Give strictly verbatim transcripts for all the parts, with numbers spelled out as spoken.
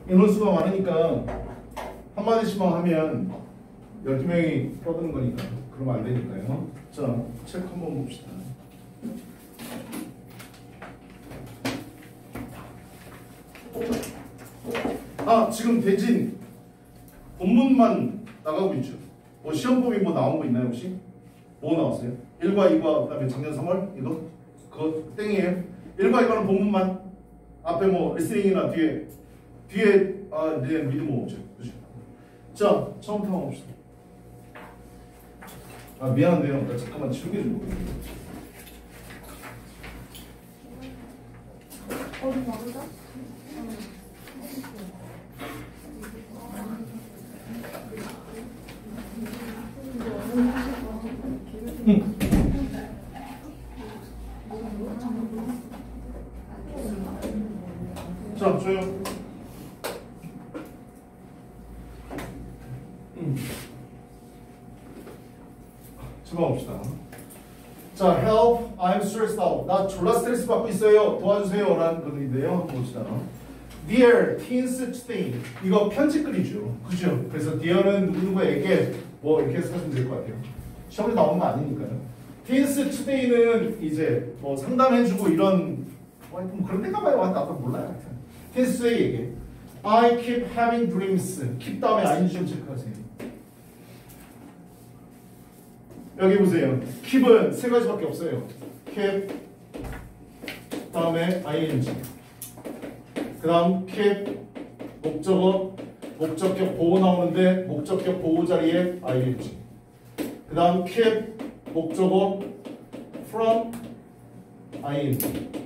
인원수가 많으니까 한마디씩만 하면 열두 명이 떠드는 거니까 그러면 안 되니까요. 자, 책 한번 봅시다. 아, 지금 대진 본문만 나가고 있죠. 뭐 시험범위 뭐 나온 거 있나요 혹시? 뭐 나왔어요? 일과 이과 그다음에 작년 삼월 이거? 그거 땡이에요. 일과 이과는 본문만. 앞에 뭐 리스닝이나 뒤에 뒤에 아, 네, 미드 뭐 없죠. 그죠? 자, 처음부터 한번 봅시다. 아, 미안한데요. 나 잠깐만 치우게 좀 볼게요. 어디 봐보자. 응. 자, 줘요. 음. 잡아봅시다. 자, help, I'm stressed out. 나 졸라 스트레스 받고 있어요. 도와주세요. 라는 글인데요. 한번 봅시다. Dear teens thing. 이거 편집글이죠. 그죠? 그래서 dear는 누구누구에게 뭐 이렇게 해서 하시면 될 것 같아요. 시험에 나오는 거 아니니까요. teens today는 이제 뭐 상담해주고 이런 뭐 그런 데가 많이 왔다. 아까 몰라요. teens today에게 I keep having dreams. keep 다음에 ing 좀 체크하세요. 여기 보세요. keep은 세 가지밖에 없어요. keep 다음에 ing 그 다음 keep 목적어 목적격 보호 나오는데 목적격 보호 자리에 ing 그 다음 keep 목적어 from ing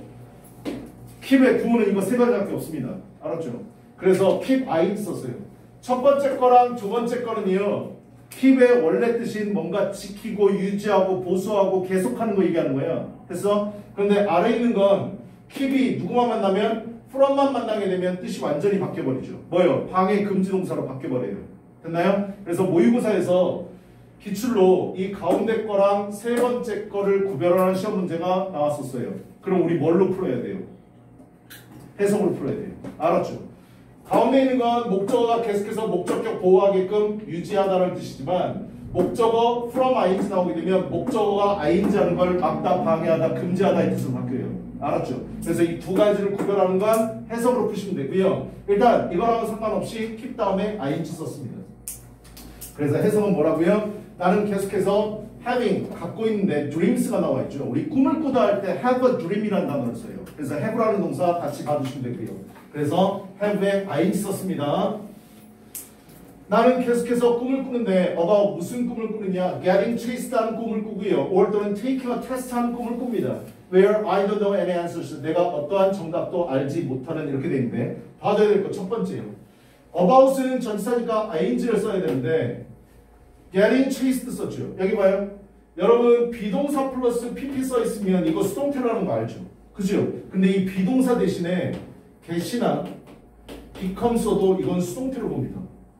keep의 구문은 이거 세 가지밖에 없습니다. 알았죠? 그래서 keep ing 썼어요. 첫 번째 거랑 두 번째 거는요 keep의 원래 뜻인 뭔가 지키고 유지하고 보수하고 계속하는 거 얘기하는 거예요. 됐어? 그런데 아래에 있는 건 keep이 누구만 만나면 from만 만나게 되면 뜻이 완전히 바뀌어버리죠. 뭐요? 방해 금지 동사로 바뀌어버려요. 됐나요? 그래서 모의고사에서 기출로 이 가운데 거랑 세 번째 거를 구별하는 시험 문제가 나왔었어요. 그럼 우리 뭘로 풀어야 돼요? 해석으로 풀어야 돼요. 알았죠? 가운데 있는 건 목적어가 계속해서 목적격 보호하게끔 유지하다는 뜻이지만 목적어 from ing 나오게 되면 목적어가 ing 하는 걸 막다, 방해하다, 금지하다의 뜻으로 바뀌어요. 알았죠? 그래서 이 두 가지를 구별하는 건 해석으로 푸시면 되고요. 일단 이거랑은 상관없이 keep 다음에 ing 썼습니다. 그래서 해석은 뭐라고요? 나는 계속해서 having 갖고 있는데 dreams가 나와 있죠. 우리 꿈을 꾸다 할 때 have a dream이라는 단어를 써요. 그래서 have라는 동사 같이 봐주시면 되고요. 그래서 have에 ing 썼습니다. 나는 계속해서 꿈을 꾸는데 about 무슨 꿈을 꾸느냐? getting chased 하는 꿈을 꾸고요. or 또는 taking a test 하는 꿈을 꿉니다. where I don't know any answers. 내가 어떠한 정답도 알지 못하는 이렇게 돼 있는데 봐줘야 될 거 첫 번째요. about은 전치사니까 ing를 써야 되는데 getting chased 썼죠. 여기 봐요. 여러분 비동사 플러스 pp 써 있으면 이거 수동태라는 거 알죠? 그죠? 근데 이 비동사 대신에 get이나 become 써도 이건 수동태로 봅니다.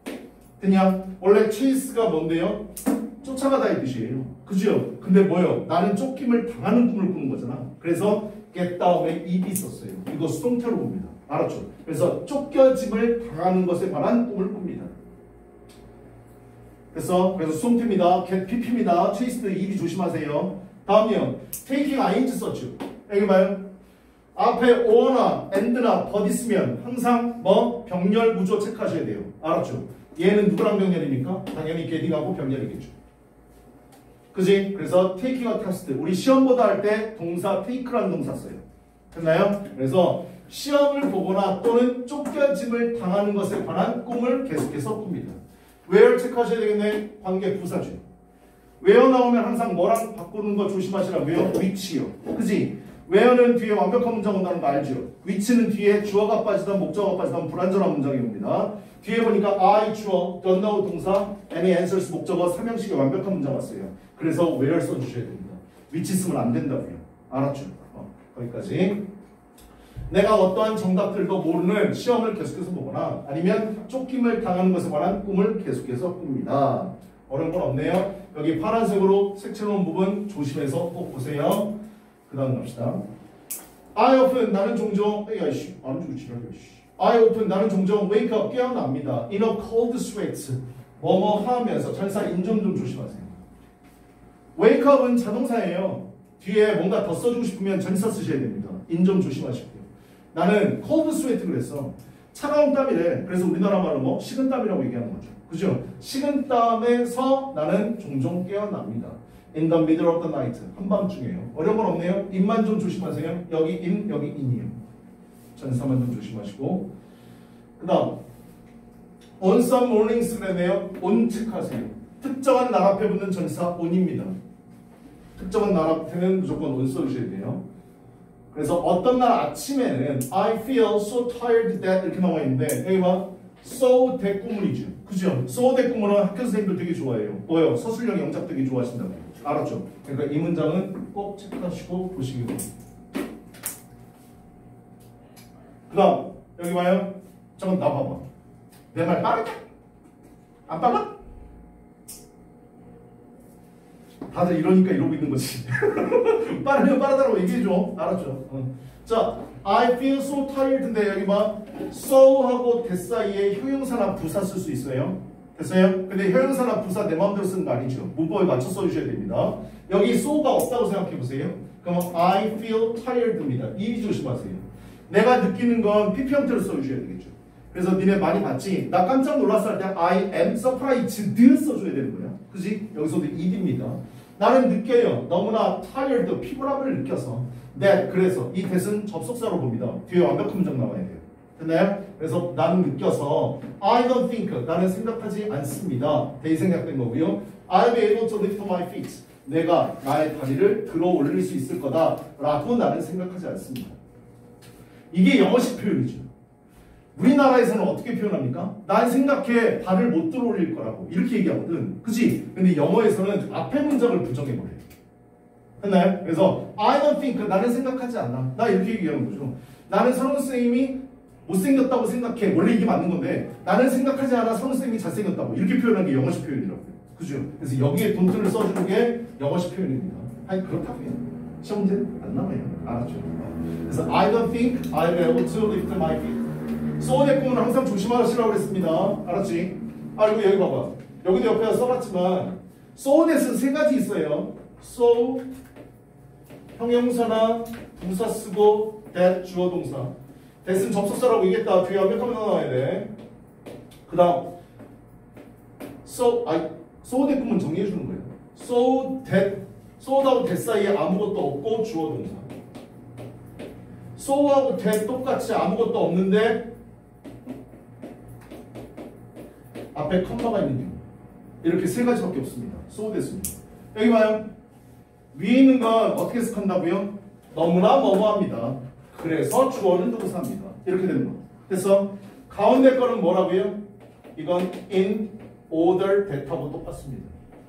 그냥 원래 chase가 뭔데요? 쫓아가다의 뜻이에요. 그죠? 근데 뭐요? 나는 쫓김을 당하는 꿈을 꾸는 거잖아. 그래서 get 다음에 ed 썼어요. 이거 수동태로 봅니다. 알았죠? 그래서 쫓겨짐을 당하는 것에 관한 꿈을 꿉니다. 그래서 그래서 수동태입니다. get pp입니다. chase는 ed 조심하세요. 다음이요. taking ing 썼죠. 여기 봐요. 앞에 or나 and나 but 있으면 항상 뭐 병렬 구조 체크하셔야 돼요. 알았죠? 얘는 누구랑 병렬입니까? 당연히 getting하고 병렬이겠죠. 그지? 그래서 taking a test. 우리 시험 보다 할 때 동사 take라는 동사 써요. 됐나요? 그래서 시험을 보거나 또는 쫓겨짐을 당하는 것에 관한 꿈을 계속해서 꿉니다. where 체크하셔야 되겠네. 관계 부사죠. where 나오면 항상 뭐랑 바꾸는 거 조심하시라고요. which요. 그지? where는 뒤에 완벽한 문장 온다는 거 알죠? which는 뒤에 주어가 빠지던 목적어가 빠지던 불완전한 문장이 옵니다. 뒤에 보니까 I 주어, don't know 동사, any answers 목적어 삼형식의 완벽한 문장 왔어요. 그래서 where 써주셔야 됩니다. which 쓰면 안 된다고요. 알았죠? 어, 거기까지. 내가 어떠한 정답들도 모르는 시험을 계속해서 보거나 아니면 쫓김을 당하는 것에 관한 꿈을 계속해서 꿉니다. 어려운 건 없네요. 여기 파란색으로 색채놓은 부분 조심해서 꼭 보세요. 그 다음 갑시다. I often 나는 종종 야이씨 안 주고 지랄이야. I open 나는 종종 wake up 깨어납니다. In a cold sweat 뭐뭐 하면서 전사 인정 좀 조심하세요. wake up은 자동사예요. 뒤에 뭔가 더 써주고 싶으면 전사 쓰셔야 됩니다. 인정 조심하시고요. 나는 cold sweat 그랬어. 차가운 땀이래. 그래서 우리나라 말로 뭐 식은땀이라고 얘기하는 거죠. 그죠? 식은땀에서 나는 종종 깨어납니다. In the middle of the night. 한밤중에요. 어려운 건 없네요. 입만 좀 조심하세요. 여기 in, 여기 in이에요. 전사만 좀 조심하시고. 그 다음 on some mornings 그러네요. on 체크하세요. 특정한 날 앞에 붙는 전사 on입니다. 특정한 날 앞에는 무조건 on 써주셔야 돼요. 그래서 어떤 날 아침에는 I feel so tired that 이렇게 나와 있는데 여기 봐. so 대구문이죠. 그죠? so 대구문은 학교 선생님들 되게 좋아해요. 뭐요? 서술형 영작 되게 좋아하신다고. 알았죠? 그러니까 이 문장은 꼭 체크하시고 보시기 바랍니다. 그 다음 여기 봐요. 잠깐 나 봐봐. 내 말 빠르다? 안 빨라? 다들 이러니까 이러고 있는 거지. 빠르면 빠르다라고 얘기해줘. 알았죠? 어. 자, I feel so tired인데 여기 봐. so하고 that 사이에 효용사나 부사 쓸 수 있어요. 됐어요? 근데 효용사나 부사 내 마음대로 쓰는 거 아니죠. 문법에 맞춰 써주셔야 됩니다. 여기 so가 없다고 생각해 보세요. 그럼 I feel tired입니다. 이 조심하세요. 내가 느끼는 건 피피 형태로 써주셔야 되겠죠. 그래서 니네 많이 봤지? 나 깜짝 놀랐을 때 I am surprised 써줘야 되는 거야. 그지? 여기서도 it입니다. 나는 느껴요. 너무나 tired, 피곤함을 느껴서 that, 그래서 이 that은 접속사로 봅니다. 뒤에 완벽한 문장 나와야 돼요. 됐나요? 그래서 나는 느껴서 I don't think, 나는 생각하지 않습니다. 대이 생각된 거고요. I'll be able to lift my feet. 내가 나의 다리를 들어 올릴 수 있을 거다 라고 나는 생각하지 않습니다. 이게 영어식 표현이죠. 우리나라에서는 어떻게 표현합니까? 난 생각해 발을 못 들어 올릴 거라고 이렇게 얘기하거든. 그치? 근데 영어에서는 앞에 문장을 부정해버려요. 됐나요? 그래서 I don't think, 나는 생각하지 않아. 나 이렇게 얘기하는 거죠. 나는 선우 선생님이 못생겼다고 생각해. 원래 이게 맞는 건데 나는 생각하지 않아. 선우 선생님이 잘생겼다고 이렇게 표현하는 게 영어식 표현이라고요. 그죠? 그래서 여기에 돈트를 써주는 게 영어식 표현입니다. 아니 그렇다고요. 시험 문제 안 나와요. 알았죠? 그래서 I don't think I'll be able to lift my feet. so 대꾸는 항상 조심하시라고 그랬습니다. 알았지? 아 그리고 여기 봐봐. 여기도 옆에 써봤지만 so that은 세 가지 있어요. so 형용사나 부사 쓰고 that 주어 동사. that은 접속사라고 얘기했다. 뒤에 완벽하면 나와야 돼. 그 다음 so 아 so 대꾸는 정리해 주는 거예요. so that so하고 that 사이에 아무것도 없고 주어 동사. so하고 that 똑같이 아무것도 없는데 앞에 컴마가 있는 경우. 이렇게 세 가지밖에 없습니다. so that입니다. 여기 봐요. 위에 있는 건 어떻게 해석한다고요? 너무나 뭐뭐합니다. 그래서 주어는 동사입니다. 이렇게 되는 거. 그래서 가운데 거는 뭐라고요? 이건 in order that하고 똑같습니다.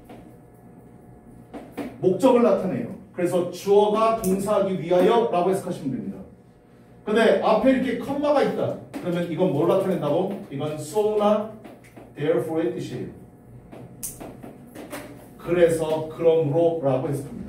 목적을 나타내요. 그래서 주어가 동사하기 위하여 라고 해석하시면 됩니다. 근데 앞에 이렇게 컴마가 있다. 그러면 이건 뭘 나타낸다고? 이건 so나 therefore의 뜻이에요. 그래서 그러므로 라고 해석합니다.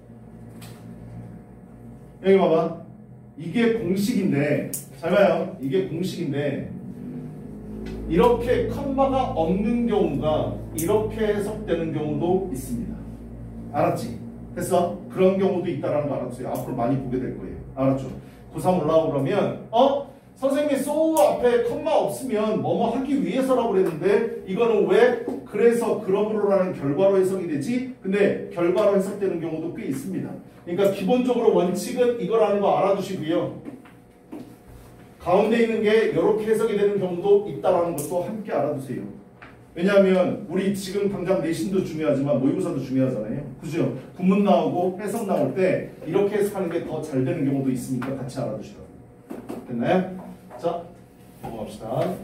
여기 봐봐. 이게 공식인데 잘 봐요. 이게 공식인데 이렇게 컴마가 없는 경우가 이렇게 해석되는 경우도 있습니다. 알았지? 됐어? 그런 경우도 있다는 거 알았어요. 앞으로 많이 보게 될 거예요. 알았죠? 고삼 올라오고 그러면 어? 선생님이 so 앞에 컴마 없으면 뭐뭐 하기 위해서라고 그랬는데 이거는 왜 그래서 그러므로라는 결과로 해석이 되지? 근데 결과로 해석되는 경우도 꽤 있습니다. 그러니까 기본적으로 원칙은 이거라는 거 알아두시고요. 가운데 있는 게 이렇게 해석이 되는 경우도 있다라는 것도 함께 알아두세요. 왜냐하면 우리 지금 당장 내신도 중요하지만 모의고사도 중요하잖아요. 그죠? 구문 나오고 해석 나올 때 이렇게 해석하는 게 더 잘 되는 경우도 있으니까 같이 알아두시라고요. 됐나요? 자, 넘어갑시다.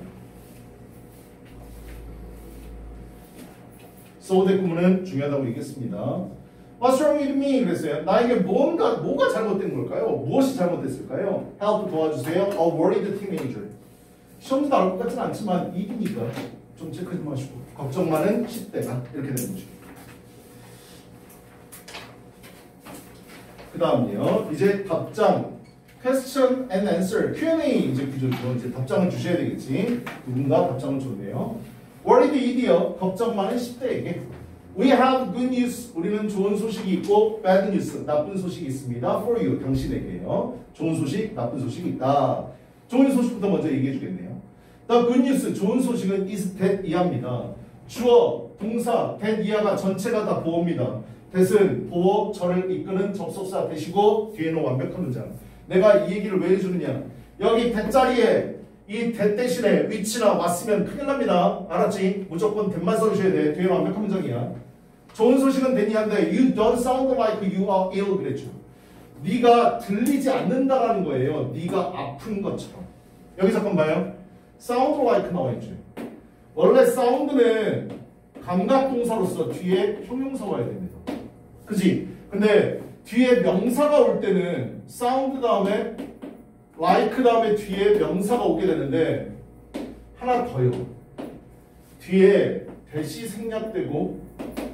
so 대구문은 중요하다고 얘기했습니다. What's wrong with me? 그랬어요. 나에게 뭔가, 뭐가 잘못된 걸까요? 무엇이 잘못됐을까요? help 도와주세요. A worried teenager. 시험도 나올 것 같지는 않지만 일이니까 좀 체크 좀 하시고 걱정 많은 십 대가 이렇게 되는 거죠. 그 다음이요. 이제 답장 question and answer. 큐 앤 에이 이제 구조죠. 이제 답장을 주셔야 되겠지. 누군가 답장을 줬네요. Worried 이디어. 걱정 많은 십 대에게. We have good news. 우리는 좋은 소식이 있고 bad news. 나쁜 소식이 있습니다. For you. 당신에게요. 좋은 소식, 나쁜 소식이 있다. 좋은 소식부터 먼저 얘기해 주겠네요. The good news. 좋은 소식은 is that 이하입니다. 주어, 동사, that 이하가 전체가 다 보어입니다. that은 보어, 저를 이끄는 접속사 되시고 뒤에는 완벽한 문장. 내가 이 얘기를 왜 해주느냐. 여기 that 자리에 이 that 대신에 which나 왔으면 큰일 납니다. 알았지? 무조건 that만 써주셔야 돼. 뒤에는 완벽한 문장이야. 좋은 소식은 that이 한데 you don't sound like you are ill 그랬죠. 네가 들리지 않는다라는 거예요. 네가 아픈 것처럼. 여기 잠깐 봐요. sound like 나와있죠. 원래 sound는 감각동사로서 뒤에 형용사 와야 됩니다. 그치? 근데 뒤에 명사가 올 때는 sound 다음에 like 다음에 뒤에 명사가 오게 되는데 하나 더요. 뒤에 대시 생략되고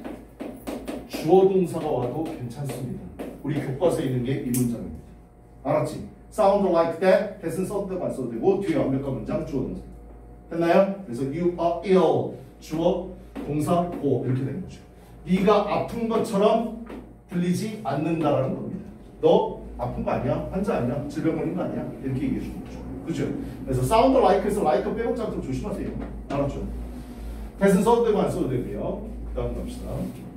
주어 동사가 와도 괜찮습니다. 우리 교과서에 있는 게 이 문장입니다. 알았지? sound like that, that은 써도 되고 안 써도 되고 뒤에 완벽한 문장 주어 동사. 됐나요? 그래서 you are ill 주어 동사 고 이렇게 되는 거죠. 네가 아픈 것처럼 들리지 않는다라는 겁니다. 너 아픈 거 아니야? 환자 아니야? 질병 걸린 거 아니야? 이렇게 얘기해 주는 거죠. 그죠? 그래서 sound like에서 like 빼곡자 좀 조심하세요. 알았죠? that은 써도 되고 안 써도 되고요. 그 다음 갑시다.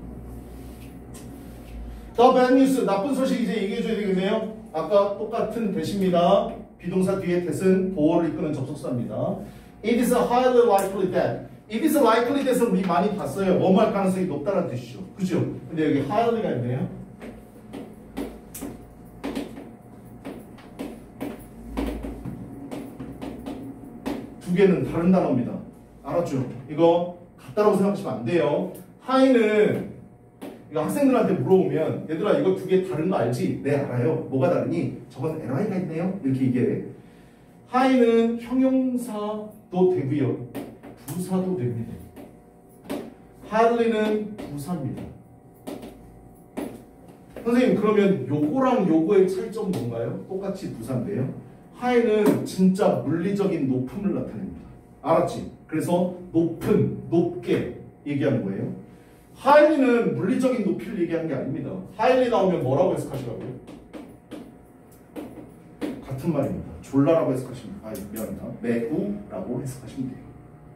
The bad news, 나쁜 소식 이제 얘기해 줘야 되겠네요. 아까 똑같은 that입니다. 비동사 뒤에 that은 보어를 이끄는 접속사입니다. It is highly likely that. It is likely that은 우리 많이 봤어요. 뭐뭐 할 가능성이 높다는 뜻이죠. 그죠? 근데 여기 highly가 있네요. 두 개는 다른 단어입니다. 알았죠? 이거 같다라고 생각하시면 안 돼요. high는 이거 학생들한테 물어보면 얘들아 이거 두 개 다른 거 알지? 네 알아요. 뭐가 다르니? 저건 엘아이가 있네요. 이렇게 얘기해. high는 형용사도 되고요. 부사도 됩니다. highly는 부사입니다. 선생님 그러면 요거랑 요거의 차이점은 뭔가요? 똑같이 부사인데요. high는 진짜 물리적인 높음을 나타냅니다. 알았지? 그래서 높은, 높게 얘기하는 거예요. highly는 물리적인 높이를 얘기하는 게 아닙니다. highly 나오면 뭐라고 해석하시라고요? 같은 말입니다. 졸라라고 해석하시면 아 미안합니다. 매우라고 해석하시면 돼요.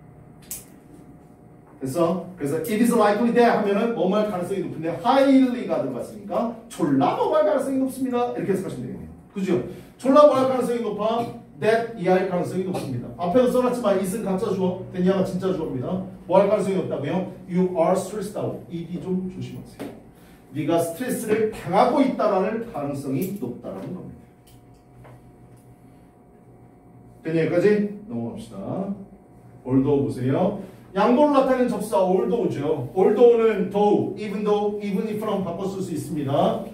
됐어? 그래서 it is likely that 하면은 뭐뭐 할 가능성이 높은데 highly가 들어갔으니까 졸라 뭐뭐 할 가능성이 높습니다. 이렇게 해석하시면 되겠네요. 그죠? 졸라 뭐 할 가능성이 높아? that 이하일 가능성이 높습니다. 앞에도 써놨지만 it은 가짜 주어, that이야가 진짜 주어입니다. 뭐 할 가능성이 높다고요? You are stressed out. ed 좀 조심하세요. 네가 스트레스를 당하고 있다라는 가능성이 높다라는 겁니다. 됐냐 여기까지? 넘어갑시다. although 보세요. 양보를 나타내는 접사 although죠. although는 though, even though, even if랑 바꿔 쓸 수 있습니다.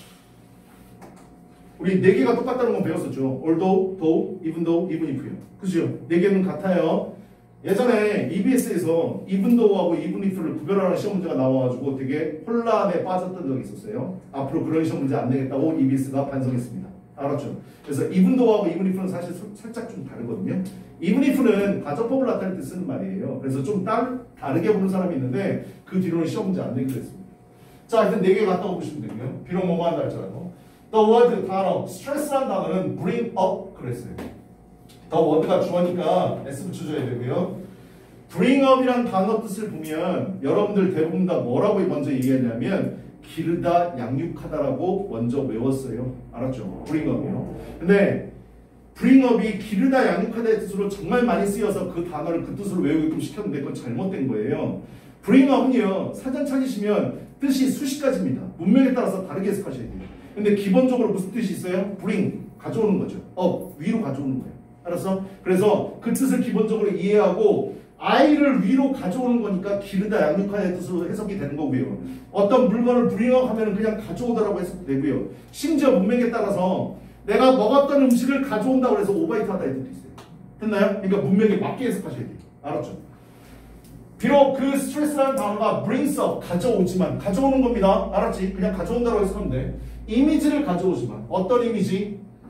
우리 네 개가 똑같다는 건 배웠었죠. although, though, even though, even if요. 그죠? 네 개는 같아요. 예전에 이비에스에서 even though하고 even if를 구별하는 시험 문제가 나와가지고 되게 혼란에 빠졌던 적이 있었어요. 앞으로 그런 시험 문제 안 내겠다고 이비에스가 반성했습니다. 알았죠? 그래서 even though하고 even if는 사실 살짝 좀 다르거든요. even if는 가정법을 나타낼 때 쓰는 말이에요. 그래서 좀 따, 다르게 보는 사람이 있는데 그 뒤로는 시험 문제 안 내기로 했습니다. 자, 하여튼 네 개 갖다 보시면 되고요. 비록 뭐뭐 한다 할지라도. The word 단어, stress라는 단어는 bring up 그랬어요. The word가 주어니까 S 붙여줘야 되고요. bring up이란 단어 뜻을 보면 여러분들 대부분 다 뭐라고 먼저 얘기하냐면 기르다, 양육하다라고 먼저 외웠어요. 알았죠? bring up이요. 근데 bring up이 기르다, 양육하다의 뜻으로 정말 많이 쓰여서 그 단어를 그 뜻으로 외우게끔 시켰는데 그건 잘못된 거예요. bring up은요, 사전 찾으시면 뜻이 수십 가지입니다. 문맥에 따라서 다르게 해석하셔야 돼요. 근데 기본적으로 무슨 뜻이 있어요? bring, 가져오는 거죠. up, 위로 가져오는 거예요. 알았어? 그래서 그 뜻을 기본적으로 이해하고 아이를 위로 가져오는 거니까 기르다, 양육하다의 뜻으로 해석이 되는 거고요. 어떤 물건을 bring up 하면 그냥 가져오다라고 해석되고요. 심지어 문맥에 따라서 내가 먹었던 음식을 가져온다고 해서 오바이트 하다의 뜻도 있어요. 됐나요? 그러니까 문맥에 맞게 해석하셔야 돼요. 알았죠? 비록 그 스트레스라는 단어가 brings up, 가져오지만 가져오는 겁니다. 알았지? 그냥 가져온다고 해석하면 돼. 이미지를 가져오지만 어떤 이미지?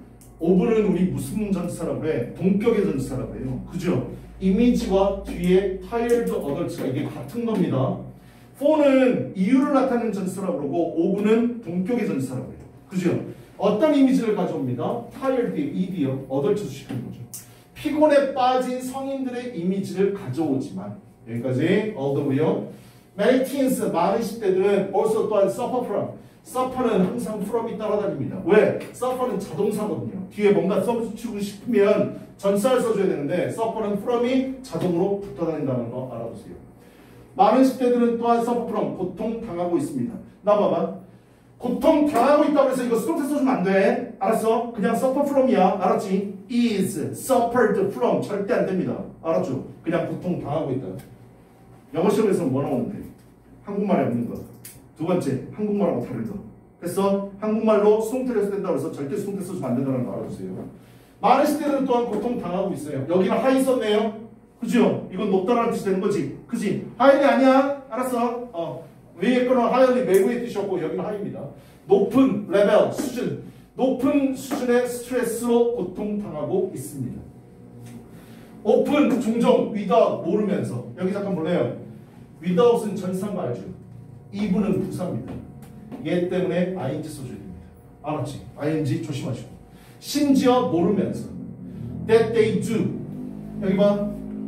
오브는 우리 무슨 전치사라고 해? 동격의 전치사라고 해요. 그죠? 이미지와 뒤에 tired adult가 이게 같은 겁니다. for는 이유를 나타내는 전치사라고 그러고 오브는 동격의 전치사라고 해요. 그죠? 어떤 이미지를 가져옵니다. tired, ed요. adult 수식하는 거죠. 피곤에 빠진 성인들의 이미지를 가져오지만 여기까지 all the way요. Many teens, 많은 십 대들은 also 또한 suffer from. suffer는 항상 from이 따라다닙니다. 왜? suffer는 자동사거든요. 뒤에 뭔가 써주고 싶으면 전사를 써줘야 되는데 suffer는 from이 자동으로 붙어다닌다는 거 알아두세요. 많은 십 대들은 또한 suffer from, 고통당하고 있습니다. 나 봐봐. 고통당하고 있다고 해서 이거 수동태 써주면 안 돼. 알았어? 그냥 suffer from이야. 알았지? is suffered from 절대 안 됩니다. 알았죠? 그냥 고통당하고 있다. 영어 시험에서는 뭐 나오는데? 한국말에 없는 거. 두 번째, 한국말하고 다른 거. 그래서 한국말로 수동태를 써야 된다고 해서 절대 수동태 써주면 안 된다는 거 알아주세요. 많은 시대들은 또한 고통당하고 있어요. 여기는 하이 썼네요. 그죠? 이건 높다라는 뜻이 되는 거지. 그지? 하이는 아니야. 알았어. 어. 위에 거는 하이는 매우의 뜻이었고 여기는 하이입니다. 높은 레벨, 수준. 높은 수준의 스트레스로 고통당하고 있습니다. 오픈, 중정, without, 모르면서. 여기 잠깐 보래요. without은 전치사인 거 알죠? 이브는 부사입니다. 얘 때문에 아이엔지 써줘야 됩니다. 알았지? 아이엔지 조심하시고. 심지어 모르면서. That they do. 여기 봐.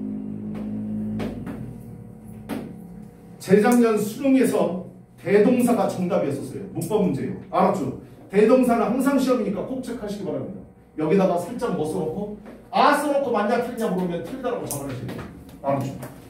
재작년 수능에서 대동사가 정답이었었어요. 문법 문제예요. 알았죠? 대동사는 항상 시험이니까 꼭 체크하시기 바랍니다. 여기다가 살짝 뭐 써놓고 아 써놓고 만약 틀리냐 물으면 틀리다라고 잡아내셔야 돼요. 알았죠?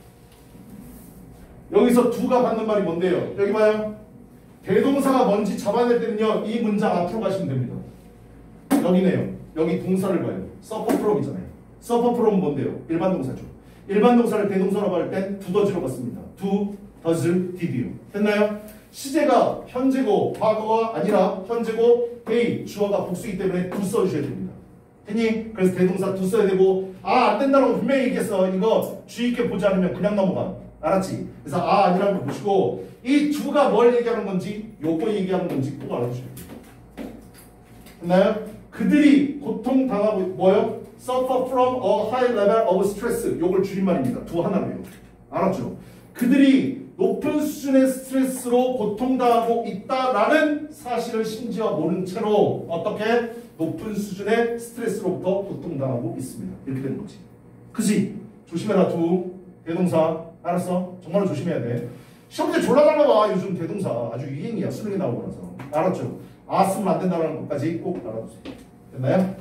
여기서 두가 받는 말이 뭔데요? 여기 봐요. 대동사가 뭔지 잡아낼 때는요. 이 문장 앞으로 가시면 됩니다. 여기네요. 여기 동사를 봐요. suffer from이잖아요. suffer from 뭔데요? 일반 동사죠. 일반 동사를 대동사로 할 땐 두더지로 봤습니다. do, does, did요. 됐나요? 시제가 현재고 과거가 아니라 현재고 they, 주어가 복수이기 때문에 do 써주셔야 됩니다. 됐니? 그래서 대동사 do 써야 되고 아 안된다라고 분명히 얘기했어. 이거 주의 있게 보지 않으면 그냥 넘어가. 알았지? 그래서 아 아니라는 걸 보시고 이 두가 뭘 얘기하는 건지 요거 얘기하는 건지 꼭 알아주셔야 돼요. 됐나요? 그들이 고통당하고 뭐요? suffer from a high level of stress. 요걸 줄임말입니다. 두 하나로요. 알았죠? 그들이 높은 수준의 스트레스로 고통당하고 있다라는 사실을 심지어 모른 채로 어떻게 높은 수준의 스트레스로부터 고통당하고 있습니다. 이렇게 되는 거지. 그지? 조심해라 두 대동사. 알았어? 정말로 조심해야 돼. 시험 문제 졸라 잘 나와. 요즘 대동사 아주 유행이야. 수능에 나오고 나서. 알았죠? 아 쓰면 안 된다는 것까지 꼭 알아두세요. 됐나요?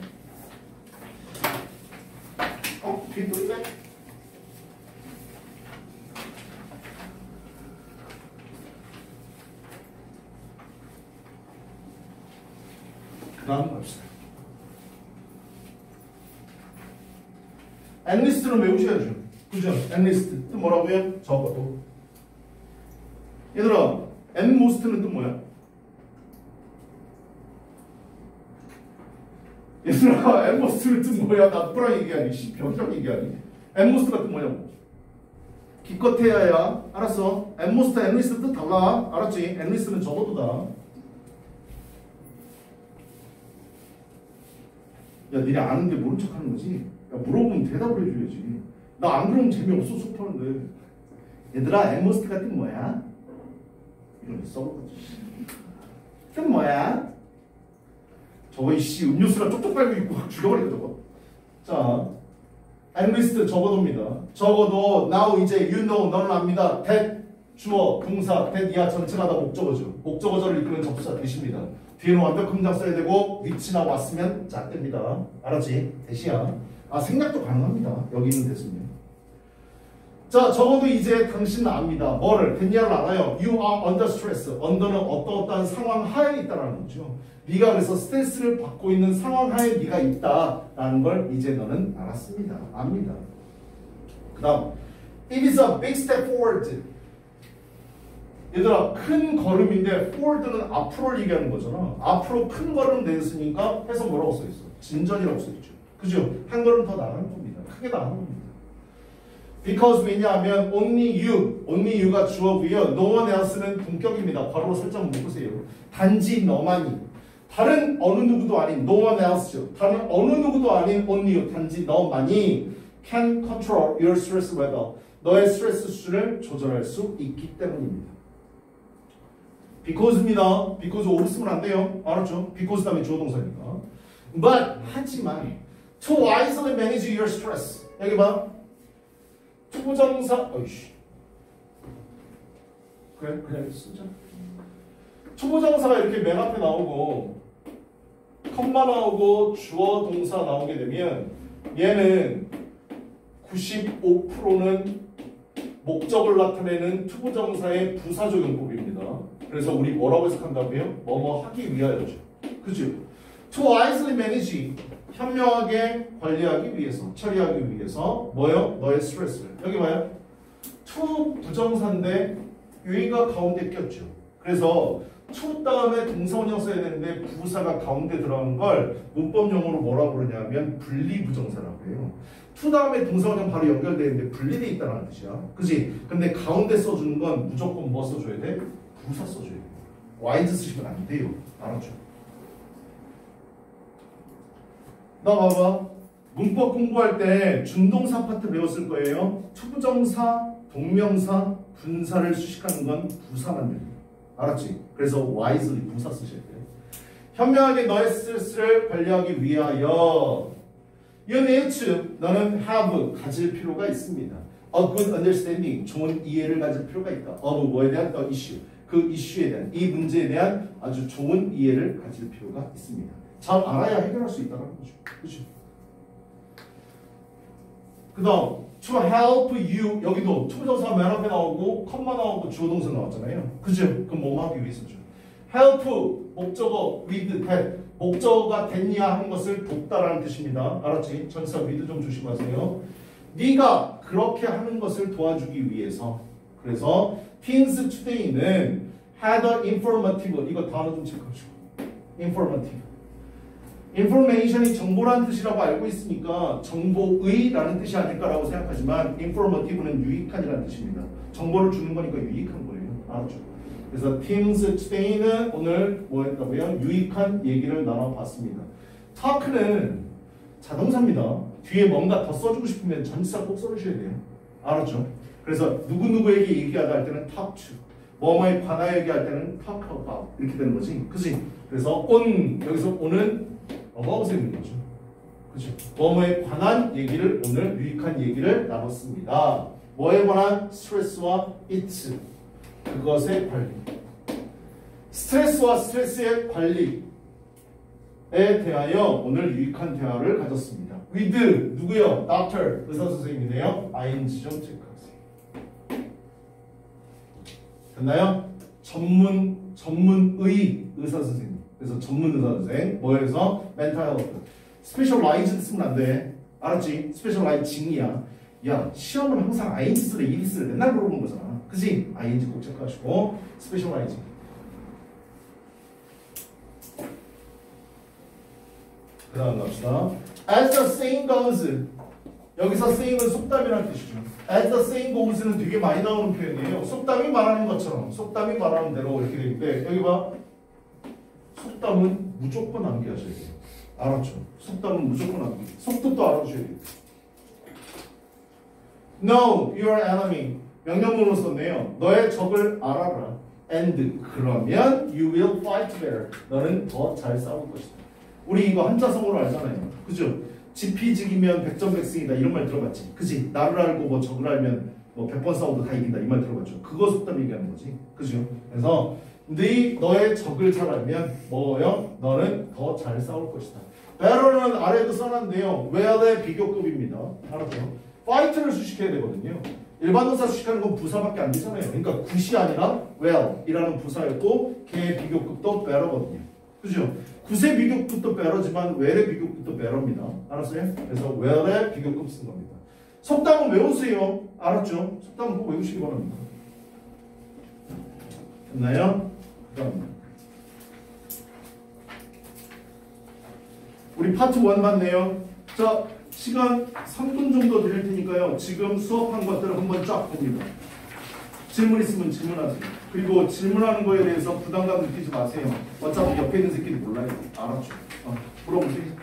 어? 뒤에 또 있네? 그 다음 갑시다. 엔리스트는 외우셔야죠. 그죠? 엔리스트 뜻 뭐라고요? 적어도. 얘들아, 엔모스트는 뜻 뭐야? 얘들아, 엔모스트는 뜻 뭐야? 나 누구랑 얘기하니? 씨, 병이랑 얘기하니? 엔모스트가 뜻 뭐냐고? 기껏해야야. 알았어. 엔모스트, 엔리스트 뜻 달라. 알았지? 엔리스트는 적어도다. 야, 니네 아는데 모른 척 하는 거지? 야, 물어보면 대답을 해줘야지. 나 안 그러면 재미없어 수업하는데. 얘들아, 엔모스트가 뜻 뭐야? 이런 거 써볼거지. 뜻 뭐야? 저거 이씨 음료수랑 쪽쪽 빨고 입고 죽여버리겠다 저거. 자, 엔리스트 적어도입니다. 적어도 now 이제 you know 너는 압니다. that 주어 동사 that 이하 전체가 다 목적어죠. 목적어절을 이끄는 접수사 대시입니다. 뒤에는 완벽한 문장 써야 되고 위치나 왔으면 짝됩니다. 알았지? 대시야. 아 생략도 가능합니다. 여기 있는 대수님. 자 적어도 이제 당신은 압니다. 뭐를? 됐냐를 알아요. You are under stress. under는 어떠어떠한 상황 하에 있다라는 거죠. 네가 그래서 스트레스를 받고 있는 상황 하에 네가 있다라는 걸 이제 너는 알았습니다. 압니다. 그 다음 It is a big step forward. 얘들아 큰 걸음인데 forward는 앞으로를 얘기하는 거잖아. 앞으로 큰 걸음 냈으니까 해서 뭐라고 써있어? 진전이라고 써있죠. 그죠? 한 걸음 더 나가는 겁니다. 크게 나가는 겁니다. Because 왜냐하면 only you, only you가 주어고요. No one else는 동격입니다. 괄호로 살짝 묶으세요. 단지 너만이. 다른 어느 누구도 아닌 no one else, 다른 어느 누구도 아닌 only you, 단지 너만이 can control your stress level, 너의 스트레스 수준을 조절할 수 있기 때문입니다. because입니다. because 오를 쓰면 안 돼요. 알았죠? because 다음에 주어 동사니까. but 하지만 to wisely manage your stress. 여기 봐. 투부정사 어이씨. 그래 그냥 쓰자. 투부정사가 이렇게 맨 앞에 나오고 컴마 나오고 주어 동사 나오게 되면 얘는 구십오 퍼센트는 목적을 나타내는 투부정사의 부사적용법입니다. 그래서 우리 뭐라고 해석한다고요? 뭐뭐 하기 위하여죠. 그죠? To wisely manage, 현명하게 관리하기 위해서, 처리하기 위해서 뭐요? 너의 스트레스를. 여기 봐요. to 부정사인데 유의가 가운데 꼈죠. 그래서 to 다음에 동사원형 써야 되는데 부사가 가운데 들어간 걸 문법용어로 뭐라고 그러냐면 분리부정사라고 해요. to 다음에 동사원형 바로 연결되는데 분리되어 있다는 뜻이야. 그지? 근데 가운데 써주는 건 무조건 뭐 써줘야 돼? 부사 써줘야 돼. 와이즈 쓰시면 안 돼요. 알았죠? 나 봐봐. 문법 공부할 때 준동사 파트 배웠을 거예요. 투부정사, 동명사, 분사를 수식하는 건 부사만 됩니다. 알았지? 그래서 wisely 부사 쓰셔야 돼. 현명하게 너의 스트레스를 관리하기 위하여 you need to, 너는 have, 가질 필요가 있습니다. A good understanding, 좋은 이해를 가질 필요가 있다. of 뭐에 대한 the issue, 그 이슈에 대한, 이 문제에 대한 아주 좋은 이해를 가질 필요가 있습니다. 잘 알아야 해결할 수 있다는 거죠. 그렇죠? 그 다음 to help you, 여기도 투부정사가 맨 앞에 나오고 컴마 나오고 주어 동사 나왔잖아요. 그죠? 그럼 뭐 하기 위해서죠? help, 목적어 with that, 목적어가 됐냐 하는 것을 돕다라는 뜻입니다. 알았지? 전치사 with 좀 조심하세요. 네가 그렇게 하는 것을 도와주기 위해서. 그래서 teens today는 had a informative, 이거 단어 좀 체크하시고 informative, information이 정보라는 뜻이라고 알고 있으니까 정보의라는 뜻이 아닐까라고 생각하지만 informative는 유익한이라는 뜻입니다. 정보를 주는 거니까 유익한 거예요. 알았죠? 그래서 teens today는 오늘 뭐 했다고요? 유익한 얘기를 나눠봤습니다. talk는 자동사입니다. 뒤에 뭔가 더 써주고 싶으면 전치사 꼭 써주셔야 돼요. 알았죠? 그래서 누구누구에게 얘기하다 할 때는 talk to, 뭐뭐에 관하여 얘기할 때는 talk about 이렇게 되는 거지. 그치? 그래서 on, 여기서 on은 어바웃에 있는 거죠. 그죠? 뭐뭐에 관한 얘기를 오늘 유익한 얘기를 나눴습니다. 뭐에 관한? 스트레스와 it, 그것의 관리. 스트레스와 스트레스의 관리에 대하여 오늘 유익한 대화를 가졌습니다. with 누구요? doctor, 의사 선생님이네요. ing 좀 체크하세요. 됐나요? 전문, 전문의 의사 선생님. 그래서 전문 의사 선생. 뭐해서? mental health. specialized 쓰면 안 돼. 알았지? specializing이야. 야, 시험은 항상 ing 쓰래, ed 쓰래 맨날 물어보는 거잖아. 그치? ing 꼭 체크하시고 specializing. 그 다음 갑시다. As the saying goes, 여기서 saying은 속담이라는 뜻이죠. As the saying goes는 되게 많이 나오는 표현이에요. 속담이 말하는 것처럼, 속담이 말하는 대로 이렇게 되는데 여기 봐. 속담은 무조건 암기하셔야 돼요. 알았죠? 속담은 무조건 암기. 속뜻도 알아주셔야 돼요. Know your enemy. 명령문으로 썼네요. 너의 적을 알아라. And 그러면 you will fight better. 너는 더 잘 싸울 것이다. 우리 이거 한자성어로 알잖아요. 그죠? 지피지기면 백전백승이다 이런 말 들어봤지? 그지? 나를 알고 뭐 적을 알면 뭐 백 번 싸워도 다 이긴다 이 말 들어봤죠? 그거 속담 얘기하는 거지. 그죠? 그래서 네 너의 적을 잘 알면 뭐요? 너는 더 잘 싸울 것이다. better는 아래에도 써놨는데요. where의 비교급입니다. 알았죠? fight를 수식해야 되거든요. 일반 동사 수식하는 건 부사밖에 안 되잖아요. 그러니까 굿이 아니라 well이라는 부사였고 걔의 비교급도 better거든요. 그죠? 굿의 비교급도 better지만 well의 비교급도 better입니다. 알았어요? 그래서 well의 비교급 쓴 겁니다. 속담은 외우세요. 알았죠? 속담은 꼭 외우시기 바랍니다. 됐나요? 그다음 우리 파트 일 봤네요. 자, 시간 삼 분 정도 드릴 테니까요. 지금 수업한 것들을 한번 쫙 봅니다. 질문 있으면 질문하세요. 그리고 질문하는 거에 대해서 부담감 느끼지 마세요. 어차피 옆에 있는 새끼들 몰라요. 알았죠? 어, 물어보세요.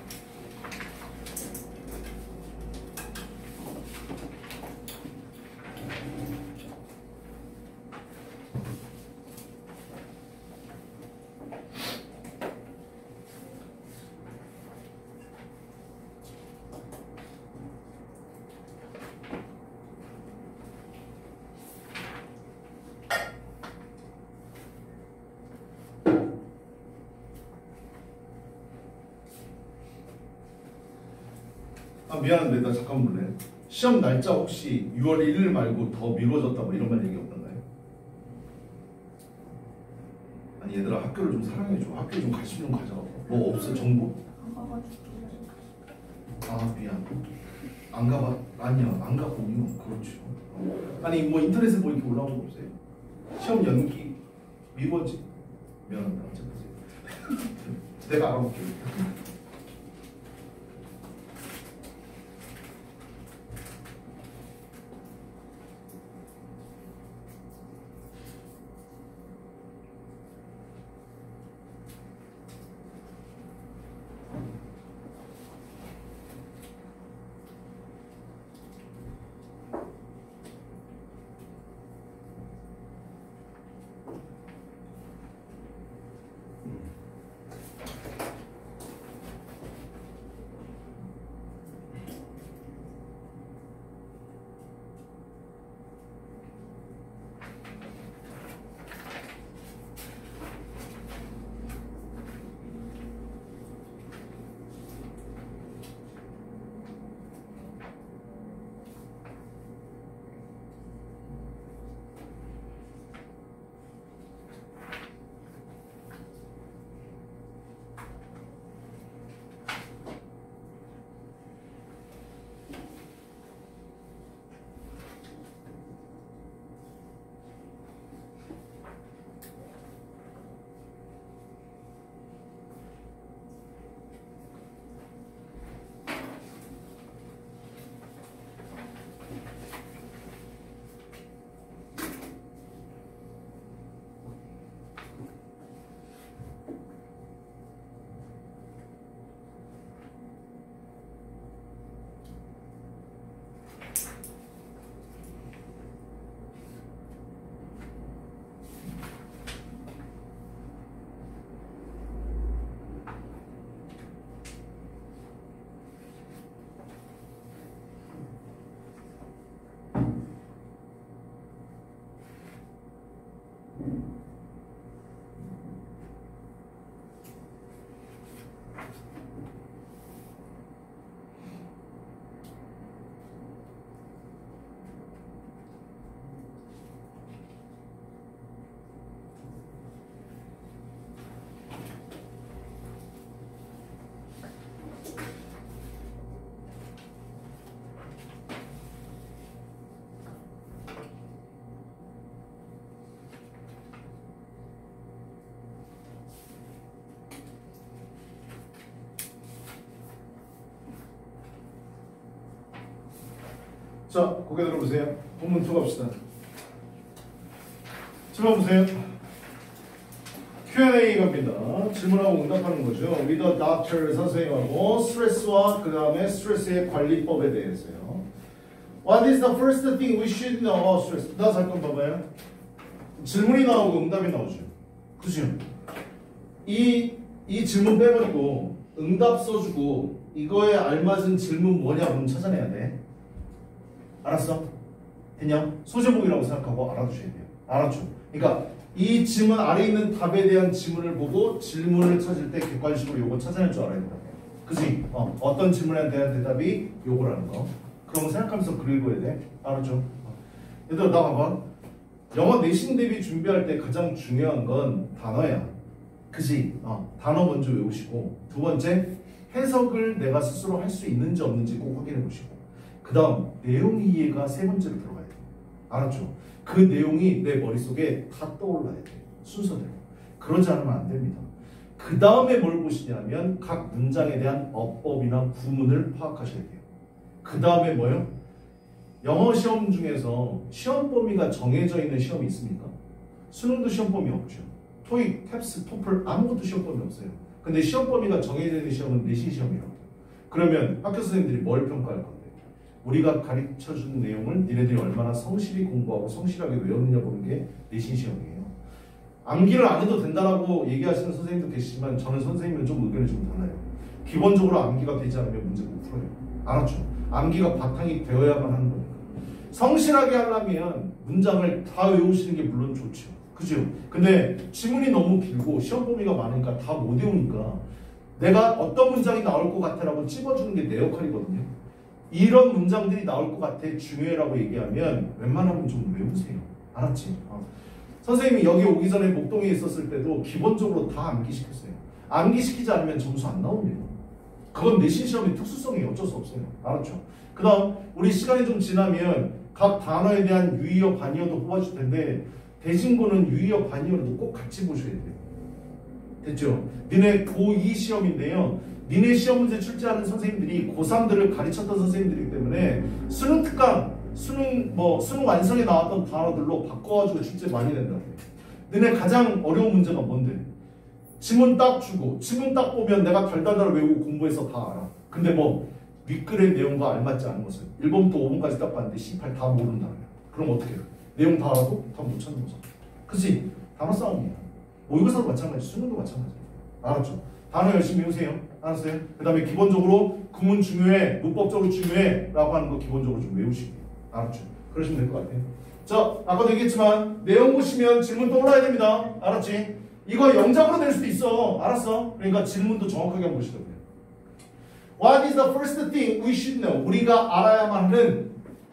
아 미안한데 나 잠깐 볼래. 시험 날짜 혹시 유월 일일 말고 더 미뤄졌다 뭐 이런 말 얘기 없던가요? 아니 얘들아 학교를 좀 사랑해줘. 학교 좀 관심 좀 가져. 뭐 없어 정보? 아 미안. 안 가봐. 아니야 안 가보니요. 그렇죠. 아니 뭐 인터넷에 뭐 이렇게 올라온 거 없어요? 시험 연기 미뤄지. 미안합니다. 어차피 내가 알아볼게. 자, 고개 들어보세요. 본문 투 갑시다. 들어보세요. 큐 앤 에이 갑니다. 질문하고 응답하는 거죠. 리더 닥터 선생님하고 스트레스와 그 다음에 스트레스의 관리법에 대해서요. What is the first thing we should know about stress? 나 잠깐 봐봐요. 질문이 나오고 응답이 나오죠. 그죠? 이, 이 질문 빼버리고 응답 써주고 이거에 알맞은 질문 뭐냐 그럼 찾아내야 돼. 알았어? 됐냐? 소제목이라고 생각하고 알아두셔야 돼요. 알았죠? 그러니까 이 질문 아래 있는 답에 대한 질문을 보고 질문을 찾을 때 객관식으로 요거 찾아낼 줄 알아야 된다. 그치? 어, 어떤 질문에 대한 대답이 요거라는 거. 그런 거 생각하면서 글 읽어야 돼. 알았죠? 어. 얘들아 나 봐봐. 영어 내신 대비 준비할 때 가장 중요한 건 단어야. 그치? 어, 단어 먼저 외우시고 두 번째 해석을 내가 스스로 할 수 있는지 없는지 꼭 확인해 보시고 그 다음 내용 이해가 세 번째로 들어가야 돼. 알았죠? 그 내용이 내 머릿속에 다 떠올라야 돼. 순서대로. 그러지 않으면 안 됩니다. 그 다음에 뭘 보시냐면 각 문장에 대한 어법이나 구문을 파악하셔야 돼요. 그 다음에 뭐요? 영어 시험 중에서 시험 범위가 정해져 있는 시험이 있습니까? 수능도 시험 범위 없죠. 토익, 탭스, 토플 아무것도 시험 범위 없어요. 근데 시험 범위가 정해져 있는 시험은 내신 시험이라고. 그러면 학교 선생님들이 뭘 평가할 건데? 우리가 가르쳐준 내용을 니네들이 얼마나 성실히 공부하고 성실하게 외웠느냐 보는 게 내신 시험이에요. 암기를 안 해도 된다라고 얘기하시는 선생님도 계시지만 저는 선생님은 좀 의견이 좀 달라요. 기본적으로 암기가 되지 않으면 문제 못 풀어요. 알았죠? 암기가 바탕이 되어야만 하는 거니까. 성실하게 하려면 문장을 다 외우시는 게 물론 좋죠. 그죠? 근데 지문이 너무 길고 시험 범위가 많으니까 다 못 외우니까 내가 어떤 문장이 나올 것 같아라고 찝어주는 게 내 역할이거든요. 이런 문장들이 나올 것 같아 중요해라고 얘기하면 웬만하면 좀 외우세요. 알았지? 어. 선생님이 여기 오기 전에 목동에 있었을 때도 기본적으로 다 암기시켰어요. 암기시키지 않으면 점수 안 나옵니다. 그건 내신 시험의 특수성이 어쩔 수 없어요. 알았죠? 그 다음 우리 시간이 좀 지나면 각 단어에 대한 유의어, 반의어도 뽑아줄 텐데 대신고는 유의어, 반의어도 꼭 같이 보셔야 돼요. 됐죠? 니네 고이 시험인데요. 니네 시험 문제 출제하는 선생님들이 고삼들을 가르쳤던 선생님들이기 때문에 수능 특강, 수능 뭐 수능 완성에 나왔던 단어들로 바꿔가지고 출제 많이 된다고. 너네 가장 어려운 문제가 뭔데? 지문 딱 주고 지문 딱 보면 내가 달달달 외우고 공부해서 다 알아. 근데 뭐 윗글의 내용과 알맞지 않은 것을 일 번부터 오 번까지 딱 봤는데 십팔 다 모른다. 그럼 어떻게 해요? 내용 다 알아도 다 못 찾는 거죠. 그치? 단어 싸움이야. 모의고사도 마찬가지, 수능도 마찬가지. 알았죠? 단어 열심히 외우세요. 알았어요? 그 다음에 기본적으로 구문 중요해, 문법적으로 중요해 라고 하는 거 기본적으로 좀 외우시고. 알았죠? 그러시면 될 것 같아요. 자, 아까도 얘기했지만 내용 보시면 질문 떠올라야 됩니다. 알았지? 이거 영작으로 낼 수도 있어. 알았어? 그러니까 질문도 정확하게 한번 보시더라고요. What is the first thing we should know? 우리가 알아야만 하는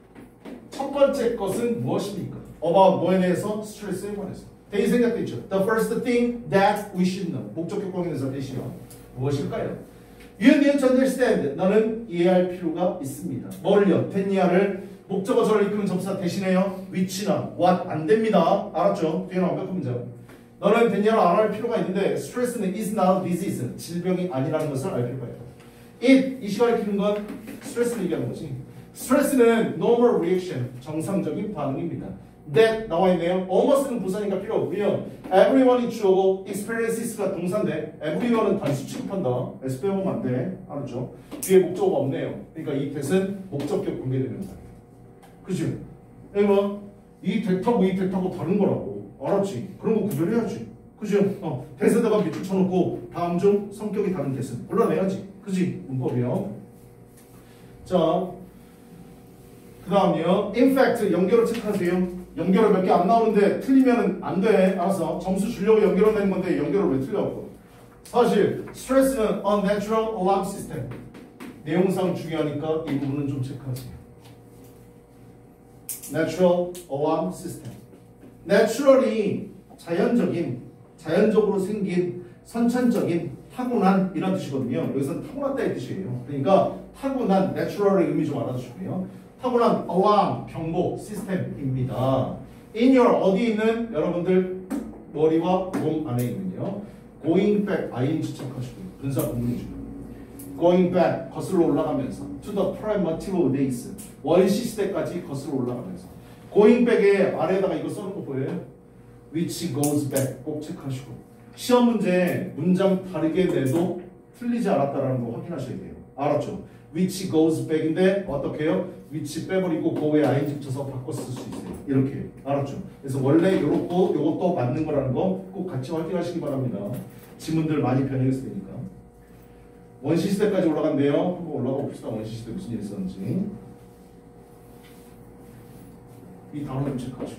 첫 번째 것은 무엇입니까? about 뭐에 대해서? 스트레스에 관해서. 대의 생각도 있죠. The first thing that we should know. 목적격 공인에서 대시요. 무엇일까요? You need to understand. 너는 이해할 필요가 있습니다. 뭐를요? 됐냐를 목적어절을 이끄는 접사 대신에요. which나 what 안 됩니다. 알았죠? 뒤에는 완벽한 문장. 너는 됐냐를 알아야 할 필요가 있는데 스트레스는 is not disease. 질병이 아니라는 것을 알 필요가 있다. it 이 시간에 키는 건 스트레스를 얘기하는 거지. 스트레스는 normal reaction. 정상적인 반응입니다. that 나와 있네요. almost는 부사니까 필요 없고요. everyone이 주어고 experiences가 동사인데 everyone은 단수 취급한다. s 빼면 안 돼. 알았죠? 뒤에 목적어가 없네요. 그러니까 이 that은 목적격 관계대명사예요. 그죠? 여러분 이 that하고 이 that하고 다른 거라고. 알았지? 그런 거 구별해야지. 그죠? 어, that에다가 밑줄 쳐놓고 다음 중 성격이 다른 that은 골라내야지. 그지? 문법이요. 자, 그 다음이요. in fact 연결을 체크하세요. 연결을 몇 개 안 나오는데 틀리면 안 돼. 알았어. 점수 주려고 연결을 낸 건데 연결을 왜 틀렸고. 사실 스트레스는 unnatural alarm system. 내용상 중요하니까 이 부분은 좀 체크하세요. natural alarm system. natural이 자연적인, 자연적으로 생긴, 선천적인, 타고난 이런 뜻이거든요. 여기서는 타고났다의 뜻이에요. 그러니까 타고난 natural의 의미 좀 알아주시고요. 타고난 alarm, 경보, 시스템입니다. in your 어디 있는 여러분들 머리와 몸 안에 있는요. going back, ing 체크하시고요. 분사 구문이죠. going back, 거슬러 올라가면서 to the primitive days, 원시 시대까지 거슬러 올라가면서 going back에 아래에다가 이거 써놓은 거 보여요? which goes back 꼭 체크하시고 시험 문제 문장 다르게 내도 틀리지 않았다라는 거 확인하셔야 돼요. 알았죠? which goes back인데 어떻게 해요? which 빼버리고 go에 ing 붙여서 바꿔 쓸 수 있어요. 이렇게. 알았죠? 그래서 원래 요렇고 요것도 맞는 거라는 거 꼭 같이 확인하시기 바랍니다. 지문들 많이 변형했을 테니까. 원시시대까지 올라간대요. 한번 올라가 봅시다. 원시시대 무슨 일 있었는지. 이 단어를 체크하시고.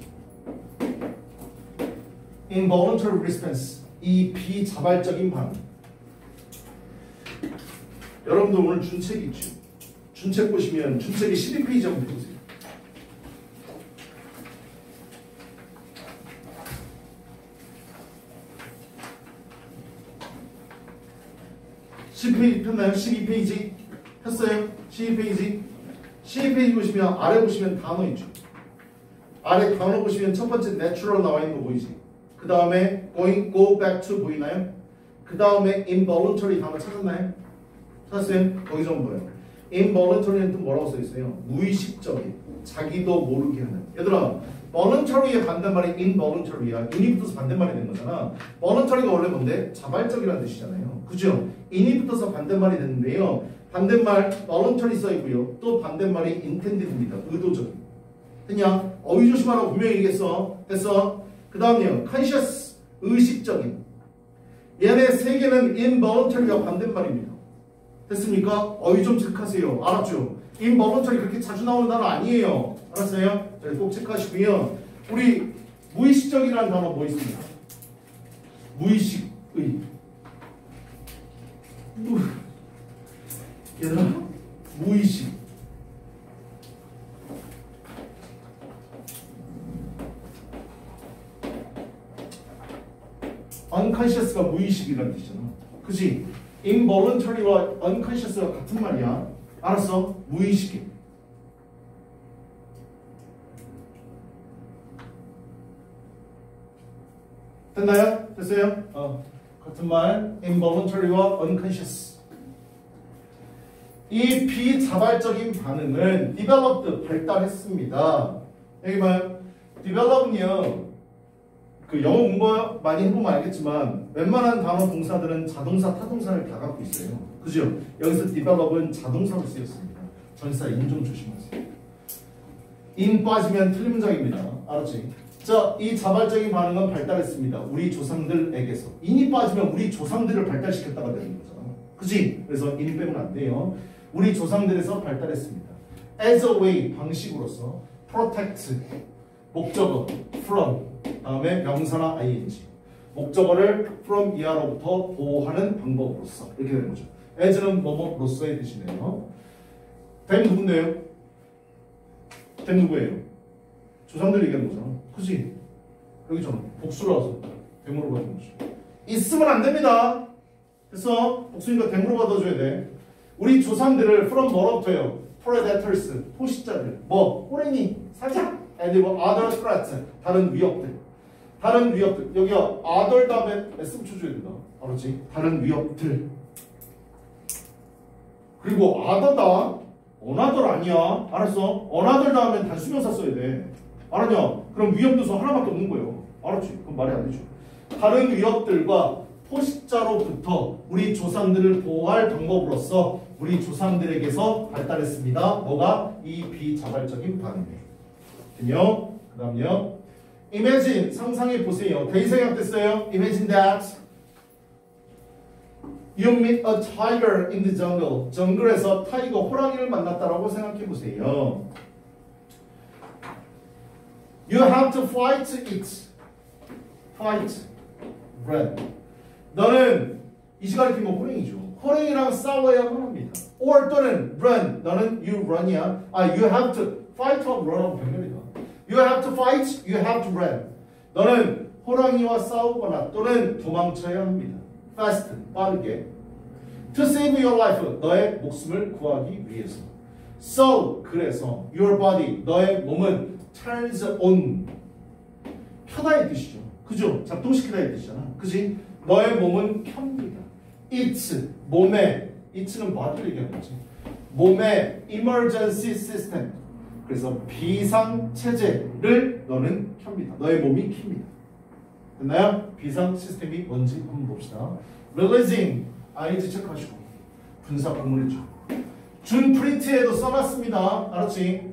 involuntary response. 이 비자발적인 반응. 여러분들 오늘 준책 있죠? 준책 보시면 준책이 십이 페이지 한번 보세요. 십이 페이지 폈나요? 십이 페이지 폈어요? 십이 페이지 십이 페이지 보시면 아래 보시면 단어 있죠? 아래 단어 보시면 첫 번째 natural 나와 있는 거 보이지? 그 다음에 going, go back to 보이나요? 그 다음에 involuntary 단어 찾았나요? 찾았어요? 거기서 한번 봐요. involuntary는 또 뭐라고 써 있어요? 무의식적인, 자기도 모르게 하는. 얘들아, voluntary의 반대말이 involuntary야. in이 붙어서 반대말이 된 거잖아. voluntary가 원래 뭔데? 자발적이라는 뜻이잖아요. 그죠? in이 붙어서 반대말이 됐는데요. 반대말 voluntary 써 있고요. 또 반대말이 intended입니다. 의도적인. 됐냐? 어휘 조심하라고 분명히 얘기했어. 됐어? 그 다음요. conscious, 의식적인. 얘네 세 개는 involuntary와 반대말입니다. 됐습니까? 어휘 좀 체크하세요. 알았죠? involuntary 그렇게 자주 나오는 단어 아니에요. 알았어요? 자, 꼭 체크하시고요. 우리 무의식적이라는 단어 뭐 있습니까? 무의식의. 무, 얘들아, 무의식. unconscious가 무의식이라는 뜻이잖아. 그치? involuntary와 unconscious가 같은 말이야. 알았어? 무의식이. 됐나요? 됐어요? 어. 같은 말 involuntary와 unconscious. 이 비자발적인 반응은 developed, 발달했습니다. 여기 봐요. develop은요, 그 영어 공부 많이 해보면 알겠지만 웬만한 단어 동사들은 자동사, 타동사를 다 갖고 있어요. 그죠? 여기서 develop은 자동사로 쓰였습니다. 전치사 인 좀 조심하세요. 인 빠지면 틀린 문장입니다. 알았지? 자, 이 자발적인 반응은 발달했습니다. 우리 조상들에게서. 인이 빠지면 우리 조상들을 발달시켰다가 되는 거잖아. 그치? 그래서 인 빼면 안 돼요. 우리 조상들에서 발달했습니다. as a way, 방식으로서. protect, 목적어, from, 다음에 명사나 ing. 목적어를 from 이하로부터 보호하는 방법으로서. 이렇게 되는 거죠. as는 뭐뭐로서의 뜻이네요. 댐 누군데요? 댐 누구예요? 조상들 얘기하는 거잖아. 그치? 여기잖아. 복수라서 댐으로 받는 거죠. 있으면 안 됩니다. 그래서 복수니까 댐으로 받아줘야 돼. 우리 조상들을 from 뭐로부터요? predators, 포식자들. 뭐? 호랭이, 사자, and other threats, 다른 위협들. 다른 위협들. 여기가 other 다음에 s 붙여줘야 된다. 알았지? 다른 위협들. 그리고 other다. another 아니야. 알았어? another 다음에 단수명사 써야 돼. 알았냐? 그럼 위협도서 하나밖에 없는 거예요. 알았지? 그럼 말이 안 되죠. 다른 위협들과 포식자로부터 우리 조상들을 보호할 방법으로서 우리 조상들에게서 발달했습니다. 뭐가? 이 비자발적인 반응이에요. 됐요? 그 다음요. Imagine, 상상해 보세요. 대의생각 됐어요? Imagine that you meet a tiger in the jungle. 정글에서 타이거, 호랑이를 만났다라고 생각해 보세요. You have to fight it. Fight. Run. 너는 이 시간에 키면 호랭이죠. 호랭이랑 싸워야만 합니다. or 또는 run. 너는 you run이야. 아, you have to fight하고 run하고 변경이다. You have to fight, you have to run. 너는 호랑이와 싸우거나 또는 도망쳐야 합니다. fast, 빠르게. To save your life, 너의 목숨을 구하기 위해서. So, 그래서 your body, 너의 몸은 turns on. 켜다의 뜻이죠. 그죠? 작동시키다의 뜻이잖아. 그지? 너의 몸은 켭니다. It's, 몸의, it는 body를 얘기하는 거지. 몸의 emergency system. 그래서 비상체제를 너는 켭니다. 너의 몸이 켭니다. 됐나요? 비상 시스템이 뭔지 한번 봅시다. Releasing, 아이지 체크하시고 분사 구문이죠. 준 프린트에도 써놨습니다. 알았지?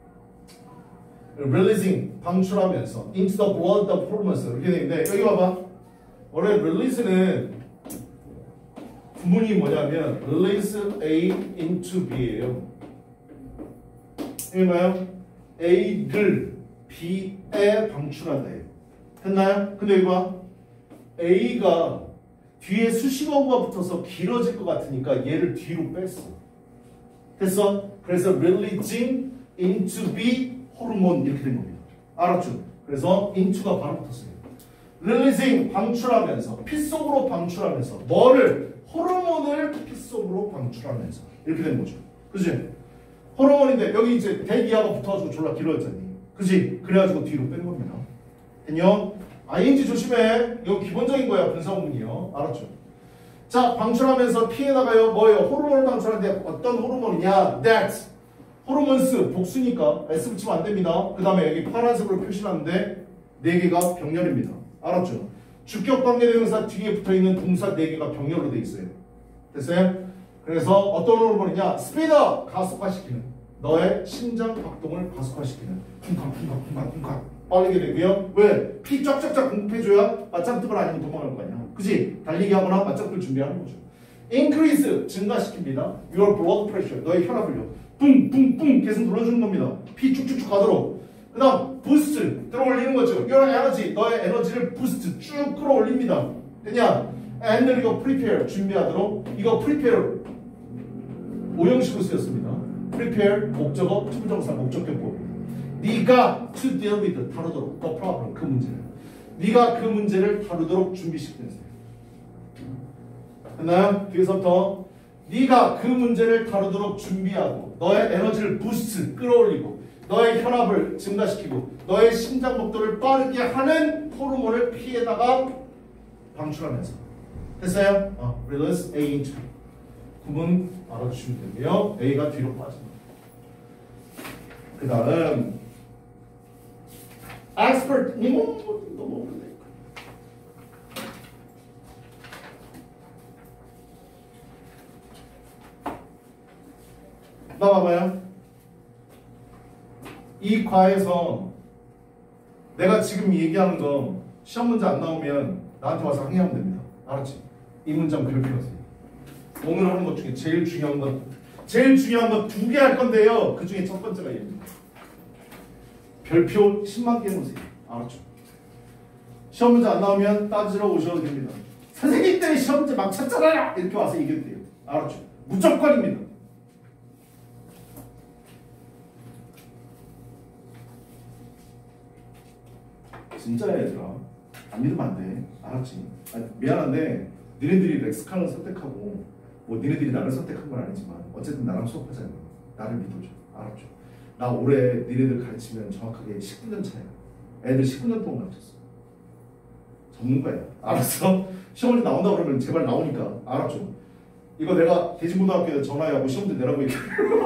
Releasing, 방출하면서 into the blood of hormones 이렇게 되는데 여기 봐봐. 원래 release는 구문이 뭐냐면 release A into B예요. 이게 뭐예요? A를 B에 방출한다예요. 됐나요? 근데 여기 봐. A가 뒤에 수식어가 붙어서 길어질 것 같으니까 얘를 뒤로 뺐어. 됐어? 그래서 releasing into B 호르몬 이렇게 된 겁니다. 알았죠? 그래서 into가 바로 붙었어요. releasing 방출하면서 피 속으로 방출하면서 뭐를? 호르몬을 피 속으로 방출하면서 이렇게 된 거죠. 그지? 호르몬인데 여기 이제 대기하가 붙어가지고 졸라 길어졌잖니. 그지? 그래가지고 뒤로 뺀 겁니다. 됐냐? 아이엔지 조심해. 이거 기본적인 거야. 분사구문이요. 알았죠? 자, 방출하면서 피에다가요 뭐예요? 호르몬을 방출하는데 어떤 호르몬이냐? that 호르몬스 복수니까 S 붙이면 안 됩니다. 그 다음에 여기 파란색으로 표시하는데 네 개가 병렬입니다. 알았죠? 주격 관계대명사 뒤에 붙어있는 동사 네 개가 병렬로 돼 있어요. 됐어요? 그래서 어떤 호르몬이냐? 스피더 가속화시키는 너의 심장 박동을 가속화시키는 쿵쾅쿵쾅쿵쾅쿵쾅 빠르게 되고요. 왜? 피 쫙쫙쫙 공급해줘야 맞짱 뜨거나 아니면 도망갈 거 아니야. 그지? 달리기 하거나 맞짱 뜰 준비하는 거죠. increase 증가시킵니다. your blood pressure 너의 혈압을요. 뿡뿡뿡 계속 눌러주는 겁니다. 피 쭉쭉쭉 가도록. 그 다음 boost 끌어올리는 거죠. your energy 너의 에너지를 boost 쭉 끌어올립니다. 되냐? and 이거 prepare 준비하도록. 이거 prepare 오형식으로 쓰였습니다. prepare 목적어 투부정사 목적격보. 네가 to deal with 다루도록 the problem 그 문제를 네가 그 문제를 다루도록 준비시키는 사람. 됐나요? 뒤에서부터 네가 그 문제를 다루도록 준비하고 너의 에너지를 부스트 끌어올리고 너의 혈압을 증가시키고 너의 심장 복도를 빠르게 하는 호르몬을 피에다가 방출하면서. 됐어요? 어, release A into 구분 알아주시면 되고요. A가 뒤로 빠집니다. 그 다음 expert 너무 너무 어렵네. 나와봐요. 이 과에서 내가 지금 얘기하는 거 시험 문제 안 나오면 나한테 와서 항의하면 됩니다. 알았지? 이 문장 별표하세요. 오늘 하는 것 중에 제일 중요한 건 제일 중요한 건 두 개 할 건데요. 그 중에 첫 번째가 얘입니다. 별표 십만 개 해놓으세요. 알았죠? 시험 문제 안 나오면 따지러 오셔도 됩니다. 선생님 때문에 시험 문제 막 찾잖아요. 이렇게 와서 얘기해도 돼요. 알았죠? 무조건입니다. 진짜야 얘들아. 안 믿으면 안 돼. 알았지? 아니, 미안한데 니네들이 렉스칸을 선택하고 뭐 니네들이 나를 선택한 건 아니지만 어쨌든 나랑 수업하자는 거야. 나를 믿어줘. 알았죠? 나 올해 니네들 가르치면 정확하게 십구 년 차야. 애들 십구 년 동안 가르쳤어. 전문가야. 알았어? 시험문제 나온다 그러면 제발 나오니까. 알았죠? 이거 내가 대진고등학교에 전화해하고 시험문제 내라고 얘기해.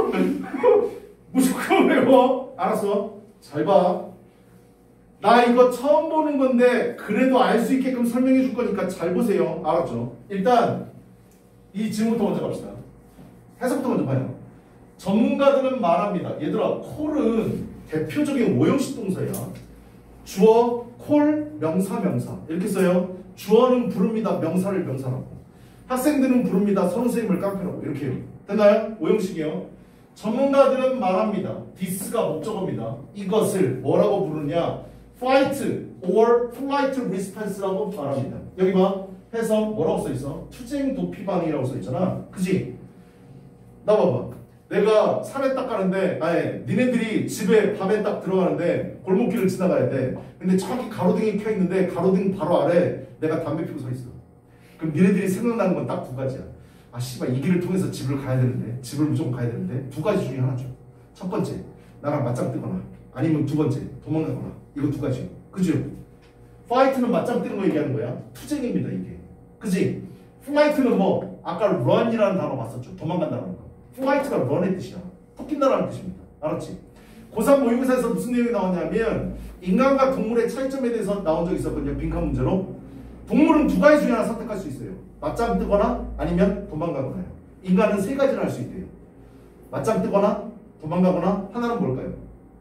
무조건 외워. 알았어? 잘 봐. 나 이거 처음 보는 건데 그래도 알 수 있게끔 설명해 줄 거니까 잘 보세요. 알았죠? 일단 이 질문부터 먼저 갑시다. 해석부터 먼저 봐요. 전문가들은 말합니다. 얘들아, 콜은 대표적인 오형식 동사야. 주어, 콜, 명사, 명사 이렇게 써요. 주어는 부릅니다. 명사를 명사라고. 학생들은 부릅니다. 선생님을 깡패라고. 이렇게 해요. 됐나요? 오형식이요. 전문가들은 말합니다. this가 목적어입니다. 이것을 뭐라고 부르냐? fight or polite response라고 말합니다. 여기 봐. 해서 뭐라고 써있어? 투쟁 도피 반응이라고 써있잖아. 그지? 나 봐봐. 내가 산에 딱 가는데 아예 니네들이 집에 밤에 딱 들어가는데 골목길을 지나가야 돼. 근데 정확히 가로등이 켜있는데 가로등 바로 아래 내가 담배 피고 서 있어. 그럼 니네들이 생각나는 건 딱 두 가지야. 아 씨발 이 길을 통해서 집을 가야 되는데 집을 무조건 가야 되는데 두 가지 중에 하나죠. 첫 번째 나랑 맞짱 뜨거나 아니면 두 번째 도망가거나. 이거 두 가지. 그죠? 파이트는 맞짱 뜨는 거 얘기하는 거야. 투쟁입니다 이게. 그지? 플라이트는 뭐 아까 run이라는 단어 봤었죠. 도망간다는 거. 플라이트가 run의 뜻이야. 쫓긴다라는 뜻입니다. 알았지? 고삼 모의고사에서 무슨 내용이 나오냐면 인간과 동물의 차이점에 대해서 나온 적이 있었거든요. 빈칸 문제로. 동물은 두 가지 중에 하나 선택할 수 있어요. 맞짱 뜨거나 아니면 도망가거나요. 인간은 세 가지를 할 수 있대요. 맞짱 뜨거나 도망가거나 하나는 뭘까요?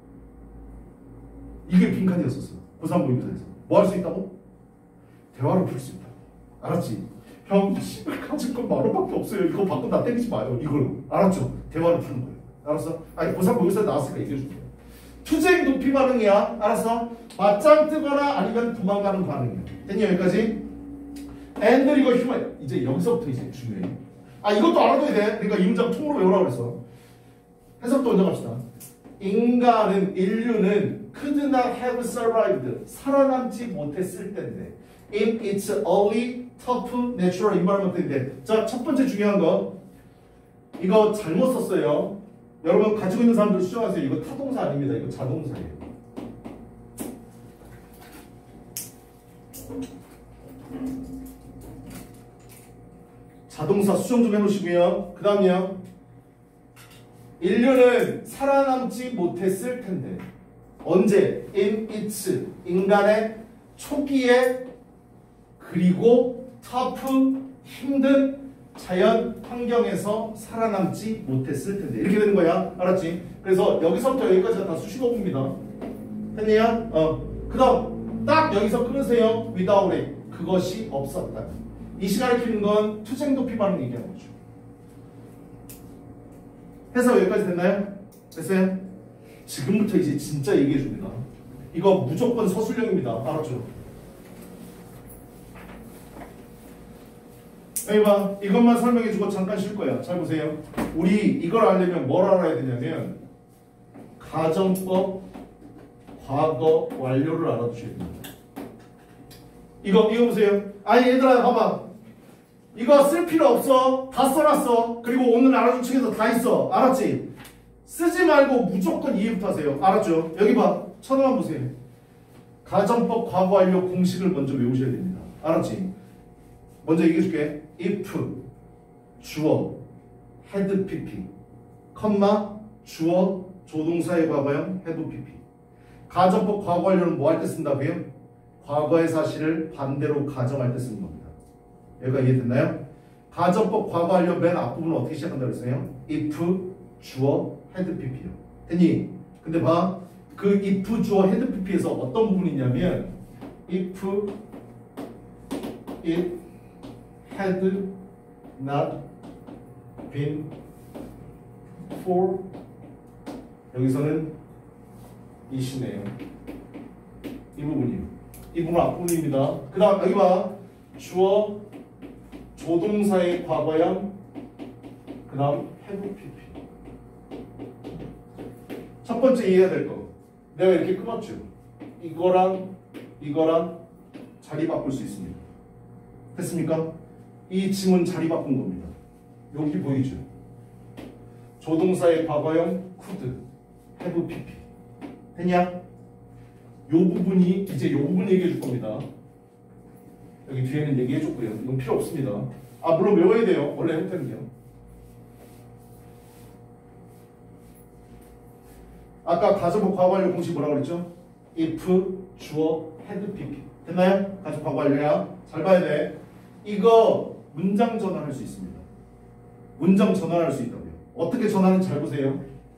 이게 빈칸이었었어. 고삼 모의고사에서. 뭐 할 수 있다고? 대화를 풀 수 있다고. 알았지? 형, 씨발 가질 건 만 원밖에 없어요. 이거 받고 나 때리지 마요. 이걸. 알았죠? 대화를 푸는 거예요. 알았어? 아니 고삼 모의고사에 나왔으니까 얘기해 줄게. 투쟁 도피 반응이야. 알았어? 맞짱 뜨거나 아니면 도망가는 반응이야. 됐냐 여기까지? and 이거 휴먼. 이제 여기서부터 이제 중요해. 아 이것도 알아둬야 돼. 그러니까 이 문장 통으로 외우라고 그랬어. 해석도 먼저 갑시다. 인간은 인류는 could not have survived 살아남지 못했을 텐데 in its early tough natural environment인데 자 첫 번째 중요한 거 이거 잘못 썼어요. 여러분 가지고 있는 사람들 수정하세요. 이거 타동사 아닙니다. 이거 자동사예요. 자동사 수정 좀 해놓으시고요. 그 다음요. 인류는 살아남지 못했을 텐데. 언제? in its 인간의 초기에 그리고 tough 힘든 자연 환경에서 살아남지 못했을 텐데. 이렇게 되는 거야. 알았지? 그래서 여기서부터 여기까지가 다 수식어구입니다. 했니야? 어. 그 다음 딱 여기서 끊으세요. without it. 그것이 없었다. 이 시간에 키는 건 투쟁 도피 발음 얘기하는 거죠. 해석 여기까지 됐나요? 됐어요? 지금부터 이제 진짜 얘기해 줍니다. 이거 무조건 서술형입니다. 알았죠? 여기 봐. 이것만 설명해 주고 잠깐 쉴 거야. 잘 보세요. 우리 이걸 알려면 뭘 알아야 되냐면 가정법 과거 완료를 알아두셔야 됩니다. 이거 이거 보세요. 아니 얘들아 봐봐. 이거 쓸 필요 없어. 다 써놨어. 그리고 오늘 알아준 책에서 다 있어. 알았지? 쓰지 말고 무조건 이해부터 하세요. 알았죠? 여기 봐. 천원만 보세요. 가정법 과거 완료 공식을 먼저 외우셔야 됩니다. 알았지? 먼저 얘기해줄게. if 주어 had pp 컴마 주어 조동사의 과거형 had pp. 가정법 과거 완료는 뭐 할 때 쓴다고요? 과거의 사실을 반대로 가정할 때 쓰는 겁니다. 여기가 이해됐나요? 가정법 과거 완료 맨 앞부분은 어떻게 시작한다고 했어요? if 주어 had pp요. 됐니? 근데 봐. 그 if 주어 had pp에서 어떤 부분이 있냐면 if it had not been for 여기서는 이시네요. 이 부분이요. 이 부분 앞부분입니다. 그 다음 여기 봐. 주어 조동사의 과거형 그 다음 have pp. 첫 번째 이해해야 될 거. 내가 이렇게 끊었죠. 이거랑 이거랑 자리 바꿀 수 있습니다. 됐습니까? 이 지문 자리 바꾼 겁니다. 여기 보이죠? 조동사의 과거형 could, have pp. 됐냐? 요 부분이 이제 요 부분 얘기해 줄 겁니다. 여기 뒤에는 얘기해 줬고요. 이건 필요 없습니다. 아 물론 외워야 돼요. 원래 형태는요. 아까 가정법 과거 완료 공식 뭐라고 그랬죠? if 주어 had pp. 됐나요? 가정법 과거 완료야. 잘 봐야 돼. 이거 문장 전환할 수 있습니다. 문장 전환할 수 있다고요. 어떻게 전환은 잘 보세요.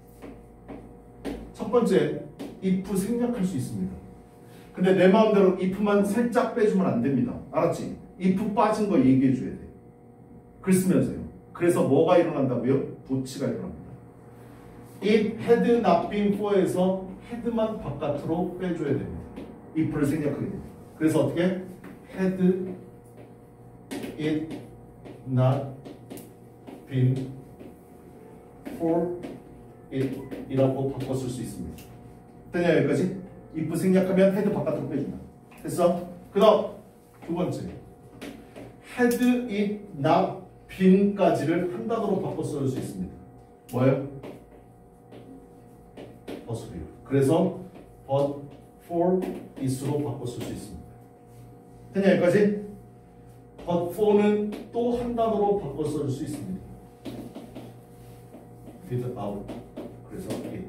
첫 번째 if 생략할 수 있습니다. 근데 내 마음대로 if만 살짝 빼주면 안 됩니다. 알았지? if 빠진 거 얘기해 줘야 돼. 글 쓰면서요. 그래서 뭐가 일어난다고요? 도치가 일어납니다. It had not been for에서 had만 바깥으로 빼줘야 됩니다. if를 생략하게 됩니다. 그래서 어떻게? had it not been for it 이라고 바꿨을 수 있습니다. 되냐 여기까지? if 생략하면 had 바깥으로 빼준다. 됐어? 그 다음 두 번째 had it not been까지를 한 단어로 바꿔 쓸 수 있습니다. 뭐예요? 버스요. 그래서 but for is로 바꿔 쓸 수 있습니다. 되냐 여기까지? but for는 또 한 단어로 바꿔 쓸 수 있습니다. without 그래서 it.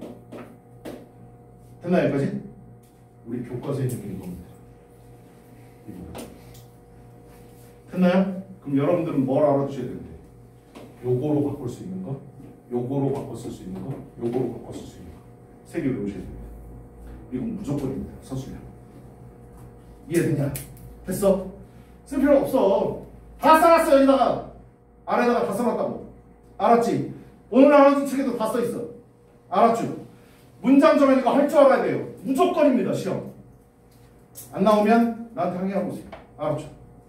됐나 여기까지? 우리 교과서에 있는 겁니다. 이 부분. 됐나요? 그럼 여러분들은 뭘 알아두셔야 되는데? 요거로 바꿀 수 있는 거, 요거로 바꿔 쓸 수 있는 거, 요거로 바꿔 쓸 수 있는 거. 세 개 외우셔야 됩니다. 이건 무조건입니다. 서술형. 이해됐냐? 됐어? 쓸 필요 없어. 다 써놨어 여기다가. 안에다가 다 써놨다고. 알았지? 오늘 알아준 책에도 다 써있어. 알았죠? 문장 정하는 거 할 줄 알아야 돼요. 무조건입니다. 시험. 안 나오면 나한테 항의하고 오세요. 알았죠?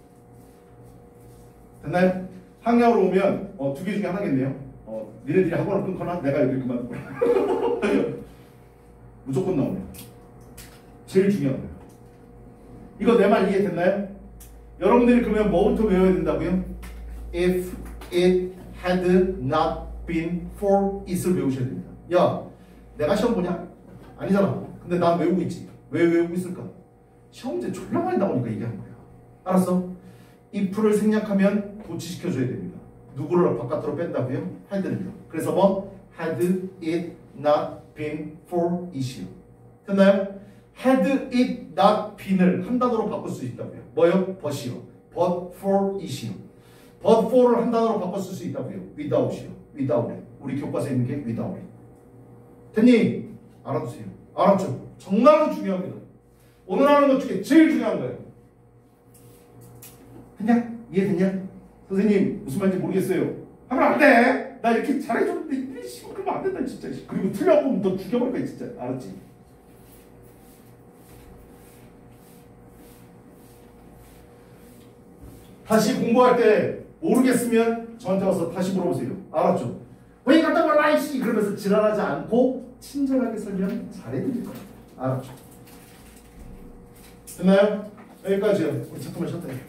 됐나요? 항의하러 오면 어, 두 개 중에 하나겠네요. 어, 니네들이 학원을 끊거나 내가 여기 그만 무조건 나옵니다. 제일 중요한 거예요. 이거 내 말 이해됐나요? 여러분들이 그러면 뭐부터 외워야 된다고요? If it had not been for it을 외우셔야 됩니다. 야, 내가 시험 보냐? 아니잖아. 근데 난 외우고 있지. 왜 외우고 있을까? 시험 문제 졸라 많이 나오니까 얘기하는 거야. 알았어? if를 생략하면 도치시켜줘야 됩니다. 누구를 바깥으로 뺀다고요? had는요. 그래서 뭐 had it not been for issue. 됐나요? had it not been을 한 단어로 바꿀 수 있다고요. 뭐요? but이요. but for issue. but for를 한 단어로 바꿔 쓸 수 있다고요. without이요. without. 우리 교과서에 있는 게 without. 됐니? 알아두세요. 알았죠? 정말로 중요합니다. 오늘 하는 것 중에 제일 중요한 거예요. 됐냐? 이해됐냐? 선생님 무슨 말인지 모르겠어요. 하면 안 돼. 나 이렇게 잘해줬는데 이 씨, 그러면 안 된다 진짜. 그리고 틀려보면 너 죽여버릴 거야 진짜. 알았지? 다시 공부할 때 모르겠으면 저한테 와서 다시 물어보세요. 알았죠? 왜 갖다 말라 이씨 그러면서 지랄하지 않고 친절하게 설명 잘해드릴 거예요. 알았죠? 됐나요? 여기까지요. 우리 잠깐만 쉬었다 해요.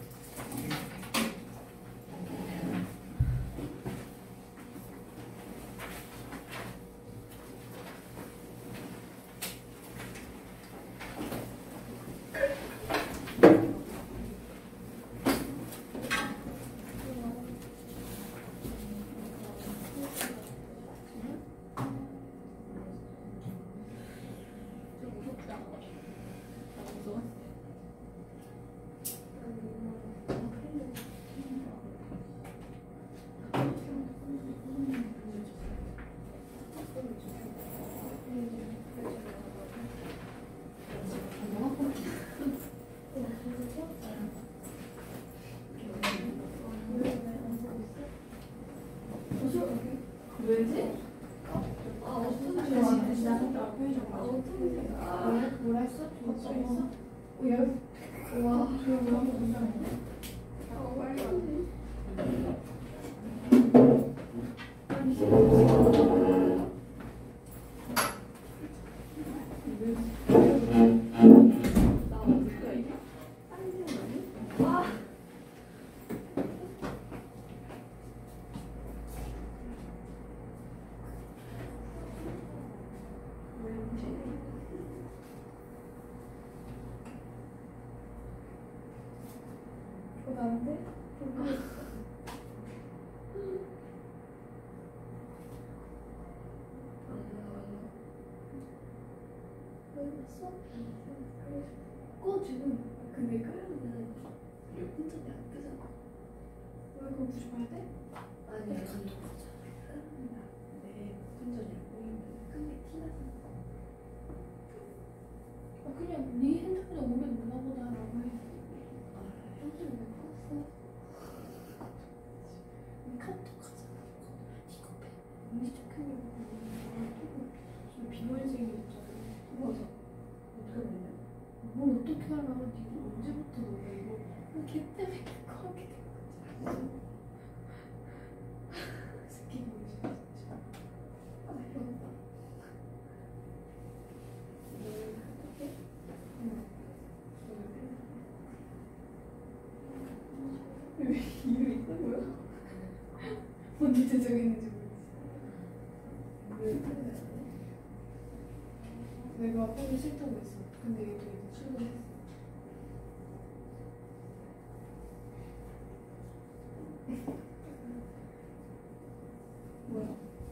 왜지? 아, 어떤 지 아, 뭐라 했어? 어떤 했어? 와, 아, 말이 안 돼. 나 어디가 이게? 아. 나한테? 어 지금 근데 끄려면 혼자이 안 뜨잖아. 왜 그럼 굳이 봐야 돼? 아니야 감독하잖아. 네 혼자이 안 보이면 끈이 티나서. 아 그냥 네 핸드폰에 오면 누나 보다라고 해. 아 현진이 왜 껐어? 카톡하잖아. 이거 배 언니 착하냐고. 지금 비월생이었잖아. 맞아. 어떻게 알았냐? 뭘 어떻게 알아? 니가 언제부터 너가 이거 걔 때문에 그거 하게 된 거지. 새끼 보이지 진짜. 아 이러다. 너를 카톡해? 응. 왜 이유 있는 거야? 뭔 제정했는지 모르겠어. 왜 그래? 내가 하기 싫다고 했어. 근데 얘도 이제 출근했어. 뭐야?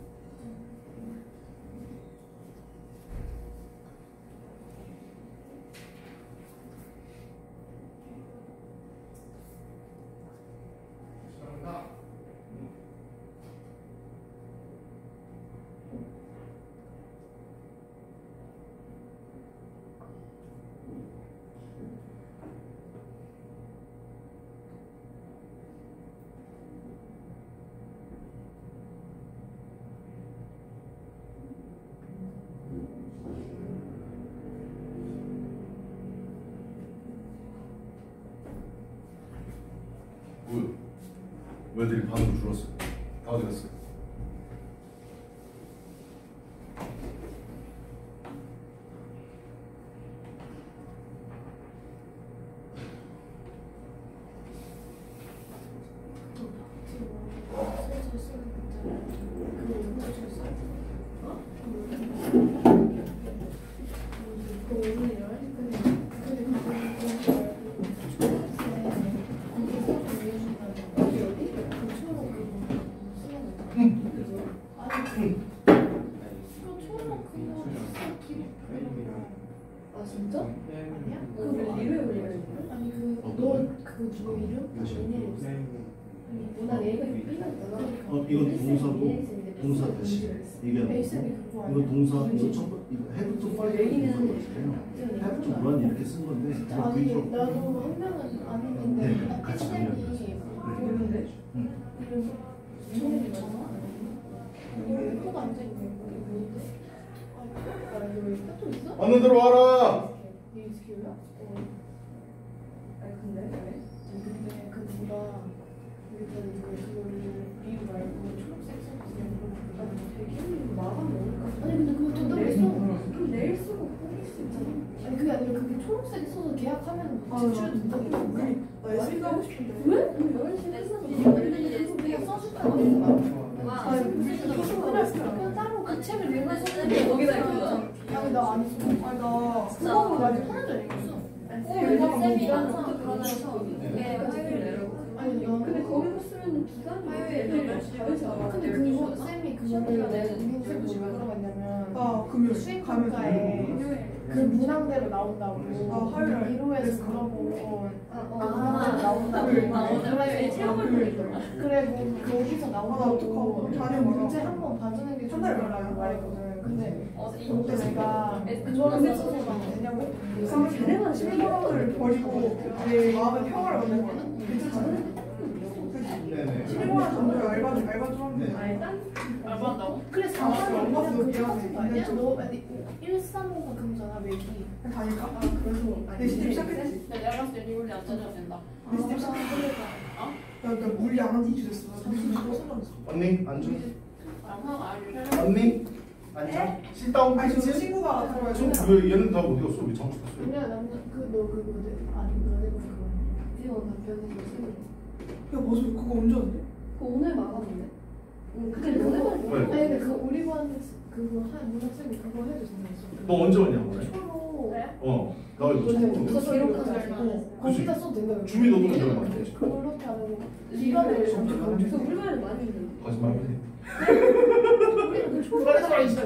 뭐야? 왜 애들이 반으로 줄었어? 다 어디 갔어? 진짜? 아니야? 네. 그거 이름이 올려야 아니 그너그 누구 이름? 얘네 누나 얘가 삐졌잖아. 어, 이건 동사고 동사 다시 얘기하는 거고 이거 동사 이거 첫 번- 이거 have to fight have to run 이렇게 쓴 건데 이거 아니 위주로 나도 한 명은 아닌데 네, 같이 쌤이 정리하겠습니다. 모르는데 응. 이름 정해지잖아. 여기 코드 안 되는 게 뭔데? 아 여기 카톡 있어? 얼른 들어와라. 이 스킬이야? 어. 아니 근데 왜? 근데 그 누가 일단 이거 그거를 리뷰 말고 초록색 색깔 이거 되게 마감이 어울까? 아니 근데 그거 된다고 했어. 그럼 내일 쓰고 뿌릴 수 있잖아. 아니 그게 아니라 그게 초록색이 써서 계약하면 제출이 된다고 했는데 나 에스피 하고 싶은데. 왜? 그럼 열심히 했어. 그거 그냥 써준다고 했어. 아니 그냥 따로 그 책을 내가 썼는데 거기다 이거. 아니 나안 했어. 아니 나 그거 나 아직 하나도 안 읽었어. 쌤이 항상 그러면서 이게 화요일 내려고. 아니 나 근데 거기서 쓰면 기간이 화요일 여덟 시에서 근데 그거 쌤이 그거를 내가 우리 쌤이 왜 물어봤냐면 아 금요일 수행평가에 그 문항대로 나온다고 아, 화요일. 일호에서 물어보고 아, 문항대로 나온다고 아, 오늘 화요일 체험을 보니까. 그래 뭐 거기서 나온다고 어떡하고. 자료 말아. 문제 한 번 봐주는 게 첫날 좋다고 말아요. 말했거든 근데 어, 근데 내가 그거를 써서 왜냐면 그럼 쟤네가 실버를 버리고 내 마음의 평화를 얻는 거야. 괜찮지? 네네. 실버를 던져야 알바 알바 좀 하면 돼. 네. 아, 일단 얼마다고? 그래 아, 사과는 안 봤어. 그냥 그 미안해. 똑같은 거 아니야? 너 아니 일삼오가 그거잖아 맥이 그냥 다닐까? 아 그래서 내 시집 시작했지. 내가 봤을 때 리올리 안 짜줘도 된다. 내 시집 시작했지. 야, 나 물리 안 티주 됐어. 나 무슨 거 쓰러졌어. 언니 앉아. 아마가 알려. 언니 앉아. sit 아니 저 please. 친구가 들어와야 지금 돼. 왜 얘는 다 어디 갔어? 왜 잠수 갔어? 왜냐 남자 그너 그거 아니 너네 그거 비원 답변해서 쓰는 야 맞아 그거 언제 왔는데? 그 오늘 막았는데 응, 근데 그거 왜? 아니 근데 그 우리 반 그거 한 문학생이 그거 해도 된다 너 언제 왔냐고 그래? 초로 그래? 어. 나 이거 너네 처음 누가 봤어. 기록해가지고 거기다 써도 된다 주민 너도 좀 많이 되지. 그렇게 안 하고 리반을 그래서 우리 반에 많이 있는데 거짓말 해. 우리는 그 초록색 있어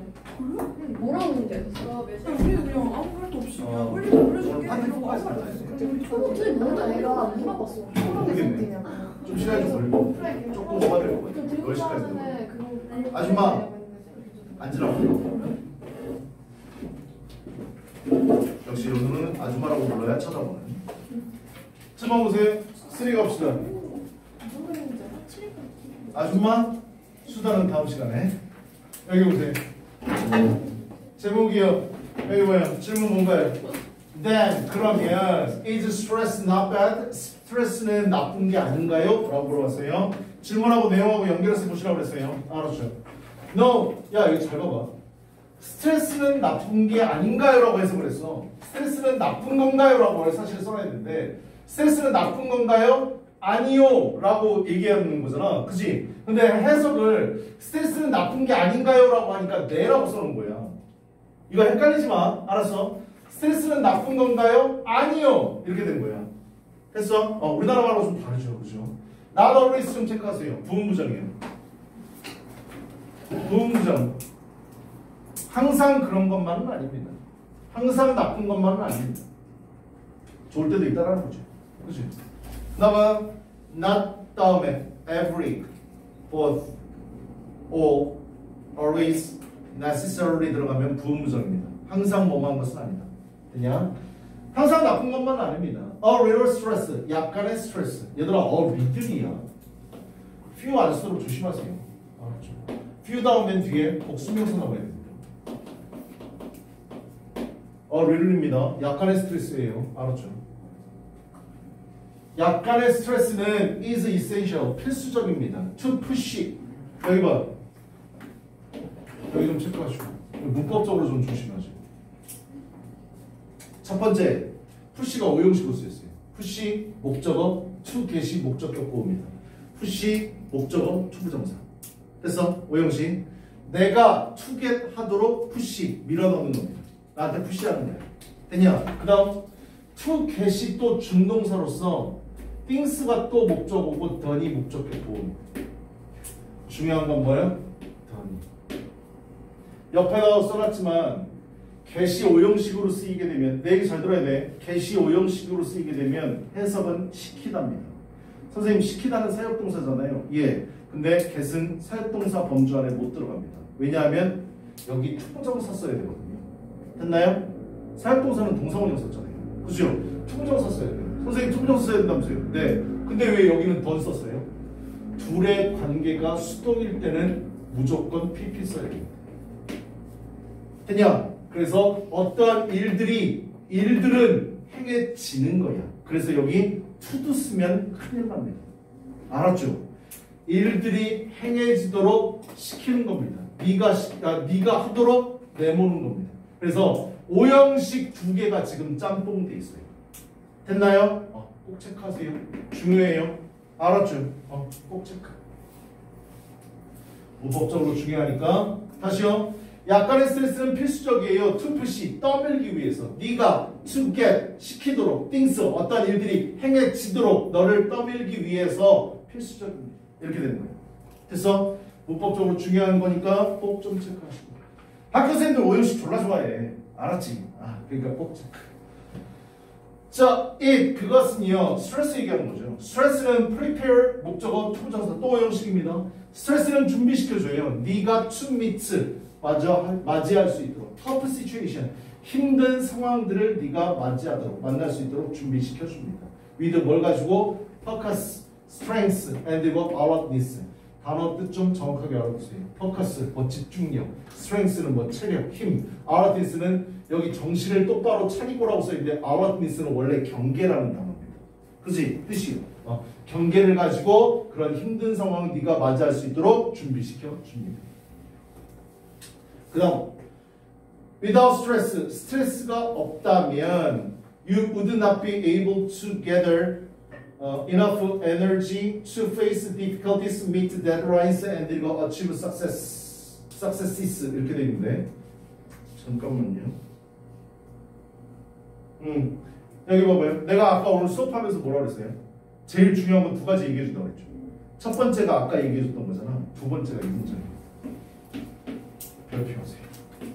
뭐라고 했는데? 야 우리 그냥 아무 말도 없이 그냥 어. 올려 올려줄게 오늘 이러고 아무 말도 안 파티 했어. 초록색이 뭔지 내가 물어봤어 초록색 모르겠네. 선택이냐고 좀 시간이 걸리고 조금 더 받을 거야. 좀 들고 열 시까지. 가면은 그거 아줌마. 앉으라고. 역시 여기는 아줌마라고 불러야 쳐다보는. 쳐봐 보세요. 쓰리 갑시다. 아줌마 수다는 다음 시간에. 여기 보세요. 제목이요. 여기 뭐야? 질문 뭔가요? Then 그러면 is stress not bad? 스트레스는 나쁜 게 아닌가요? 라고 물어봤어요. 질문하고 내용하고 연결해서 보시라고 그랬어요. 알았죠? No. 야 이거 잘 봐봐. 스트레스는 나쁜 게 아닌가요? 라고 해석을 했어. 스트레스는 나쁜 건가요? 라고 사실 써야 되는데 스트레스는 나쁜 건가요? 아니요 라고 얘기하는 거잖아. 그지? 근데 해석을 스트레스는 나쁜 게 아닌가요? 라고 하니까 네 라고 써놓은 거야. 이거 헷갈리지 마. 알았어? 스트레스는 나쁜 건가요? 아니요. 이렇게 된 거야. 됐어? 어, 우리나라 말하고 좀 다르죠. 그죠? not always 좀 체크하세요. 부음부정이에요. 부음부정. 항상 그런 것만은 아닙니다. 항상 나쁜 것만은 아닙니다. 좋을 때도 있다라는 거죠. 그치? 다음은 not 다음에 every, both, all, always, necessarily 들어가면 부음부정입니다. 항상 뭐만 것은 아니다. 됐냐? 항상 나쁜 것만은 아닙니다. A little stress, 약간의 스트레스. 얘들아, 어 미들이야. few 안 쓰도록 조심하세요. 알았죠? few 다음엔 뒤에 복수명사 나와야 됩니다. 어, 리를입니다. 약간의 스트레스예요. 알았죠? 약간의 스트레스는 is essential, 필수적입니다. to push. 여기 봐. 여기 좀 체크하시고. 문법적으로 좀 조심하시고. 첫 번째, push가 오형식으로 쓰였어요. push, 목적어, to get이 목적격 보호입니다. push, 목적어, 투부정사. 됐어? 오형식. 내가 to get 하도록 push, 밀어넣는 겁니다. 나한테 푸시하는 거야. 됐냐? 그 다음 to get이 또 준동사로서 things가 또 목적어고 done이 목적격 보호입니다. 중요한 건 뭐예요? done. 옆에다 써놨지만 개시 오형식으로 쓰이게 되면 내 얘기 잘 들어야 돼. 개시 오형식으로 쓰이게 되면 해석은 시키답니다. 선생님 시키다는 사역동사잖아요. 예. 근데 get은 사역동사 범주 안에 못 들어갑니다. 왜냐하면 여기 투부정사 써야 되거든요. 됐나요? 사역동사는 동사원형 썼잖아요. 그죠? 투부정사 써야 돼요. 선생님 투부정사 써야 된다면서요. 네. 근데 왜 여기는 던 썼어요? 둘의 관계가 수동일 때는 무조건 피피 써야 됩니다. 됐냐? 그래서 어떠한 일들이 일들은 행해지는 거야. 그래서 여기 투도 쓰면 큰일 납니다. 알았죠? 일들이 행해지도록 시키는 겁니다. 네가 시, 아, 네가 하도록 내모는 겁니다. 그래서 오형식 두 개가 지금 짬뽕 돼 있어요. 됐나요? 어, 꼭 체크하세요. 중요해요. 알았죠? 어, 꼭 체크. 문법적으로 중요하니까. 다시요. 약간의 스트레스는 필수적이에요. to push, 떠밀기 위해서. 네가 to get, 시키도록, things, 어떤 일들이 행해지도록 너를 떠밀기 위해서 필수적입니다. 이렇게 되는 거예요. 그래서 문법적으로 중요한 거니까 꼭 좀 체크하시고. 학교생들 오형식 졸라 좋아해. 알았지? 아, 그러니까 꼭 체크. 자, it, 그것은요, 스트레스 얘기하는 거죠. 스트레스는 prepare, 목적어, 투부정사, 또 오형식입니다. 스트레스는 준비시켜줘요. 네가 to meet, 맞아, 맞이할 수 있도록. tough situation, 힘든 상황들을 네가 맞이하도록, 만날 수 있도록 준비시켜줍니다. with 뭘 가지고? focus, strength, and alertness. 단어 뜻 좀 정확하게 알아보세요. focus, 뭐 집중력, strength는 뭐 체력, 힘, alertness는 여기 정신을 똑바로 차리고라고 써있는데 alertness는 원래 경계라는 단어입니다. 그지? 뜻이요. 어, 경계를 가지고 그런 힘든 상황을 네가 맞이할 수 있도록 준비시켜 줍니다. 그 다음 without stress, 스트레스가 없다면 you would not be able to gather uh, enough energy to face difficulties, meet deadlines, and achieve success, successes 이렇게 돼 있는데 잠깐만요. 음, 여기 봐봐요. 내가 아까 오늘 수업하면서 뭐라 그랬어요? 제일 중요한 건 두 가지 얘기해 준다고 했죠. 첫 번째가 아까 얘기해 줬던 거잖아. 두 번째가 이 문제예요. 별표하세요.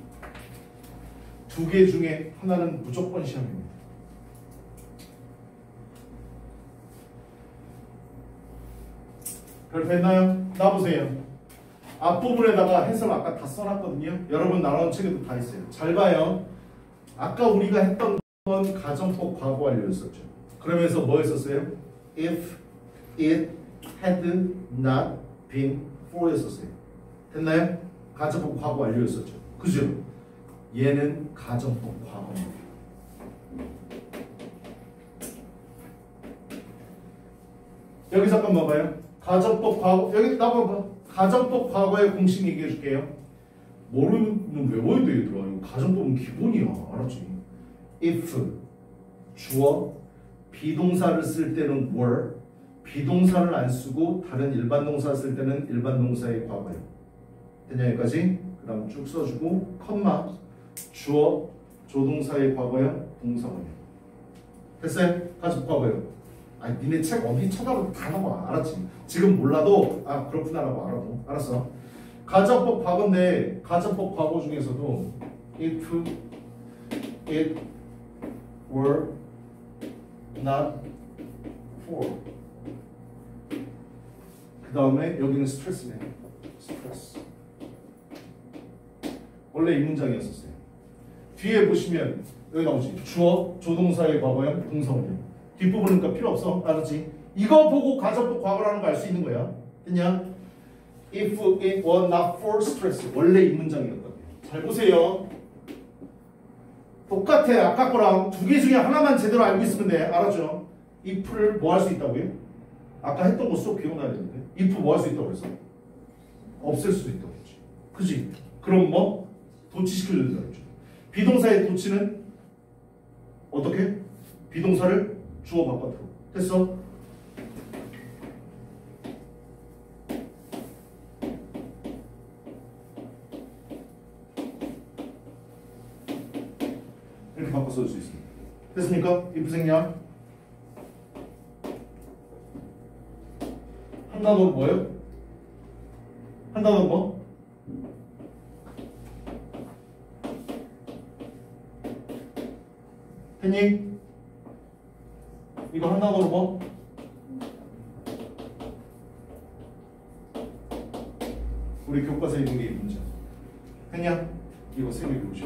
두 개 중에 하나는 무조건 시험입니다. 별표했나요? 놔보세요. 앞부분에다가 해설 아까 다 써놨거든요. 여러분 나눠놓은 책에도 다 있어요. 잘 봐요. 아까 우리가 했던 건 가정법 과거 완료였었죠. 그러면서 뭐 했었어요? If it had not been for 였었어요. 됐나요? 가정법 과거 완료였었죠. 그죠? 얘는 가정법 과거입니다. 여기 잠깐만 봐요. 가정법 과거, 여기 나봐봐. 가정법 과거의 공식 얘기해 줄게요. 모르면 외워야 돼, 얘들아. 이거 가정법은 기본이야. 알았지? if, 주어, 비동사를 쓸 때는 were, 비동사를 안 쓰고 다른 일반 동사 쓸 때는 일반 동사의 과거예요. 됐냐, 여기까지? 그 다음 쭉 써주고, 컴마, 주어, 조동사의 과거형, 동사원형. 됐어요? 가정법 과거요. 아니, 니네 책 어디 찾아봐도 다 나와. 알았지? 지금 몰라도, 아, 그렇구나라고 알아도. 알았어. 가정법 과거인데, 가정법 과거 중에서도, if it were not for. 그 다음에 여기는 스트레스네. 스트레스. 원래 이 문장이었었어요. 뒤에 보시면, 여기 나오지. 주어, 조동사의 과거형, 동사원형. 뒷부분은 그러니까 필요 없어. 알았지? 이거 보고 가정법 과거라는 거 알 수 있는 거야. 됐냐? If it were not for stress. 원래 이 문장이었거든요. 잘 보세요. 똑같아. 아까 거랑 두 개 중에 하나만 제대로 알고 있으면 돼. 알았죠? if를 뭐 할 수 있다고요? 아까 했던 거 수업 기억나야 되는데. if 뭐 할 수 있다고 그랬어? 없앨 수도 있다고 그랬지. 그지? 그럼 뭐? 도치시켜야 된다고 그랬죠. 비동사의 도치는 어떻게? 비동사를 주어 바깥으로. 됐어? 이렇게 바꿔 써줄 수 있습니다. 됐습니까? if 생략. 한 단어로 뭐예요? 한 단어로 뭐? 됐니? 이거 한단어로 뭐? 우리 교과서에 있는 게 이 문제. 했냐? 이거 생각해 보시오.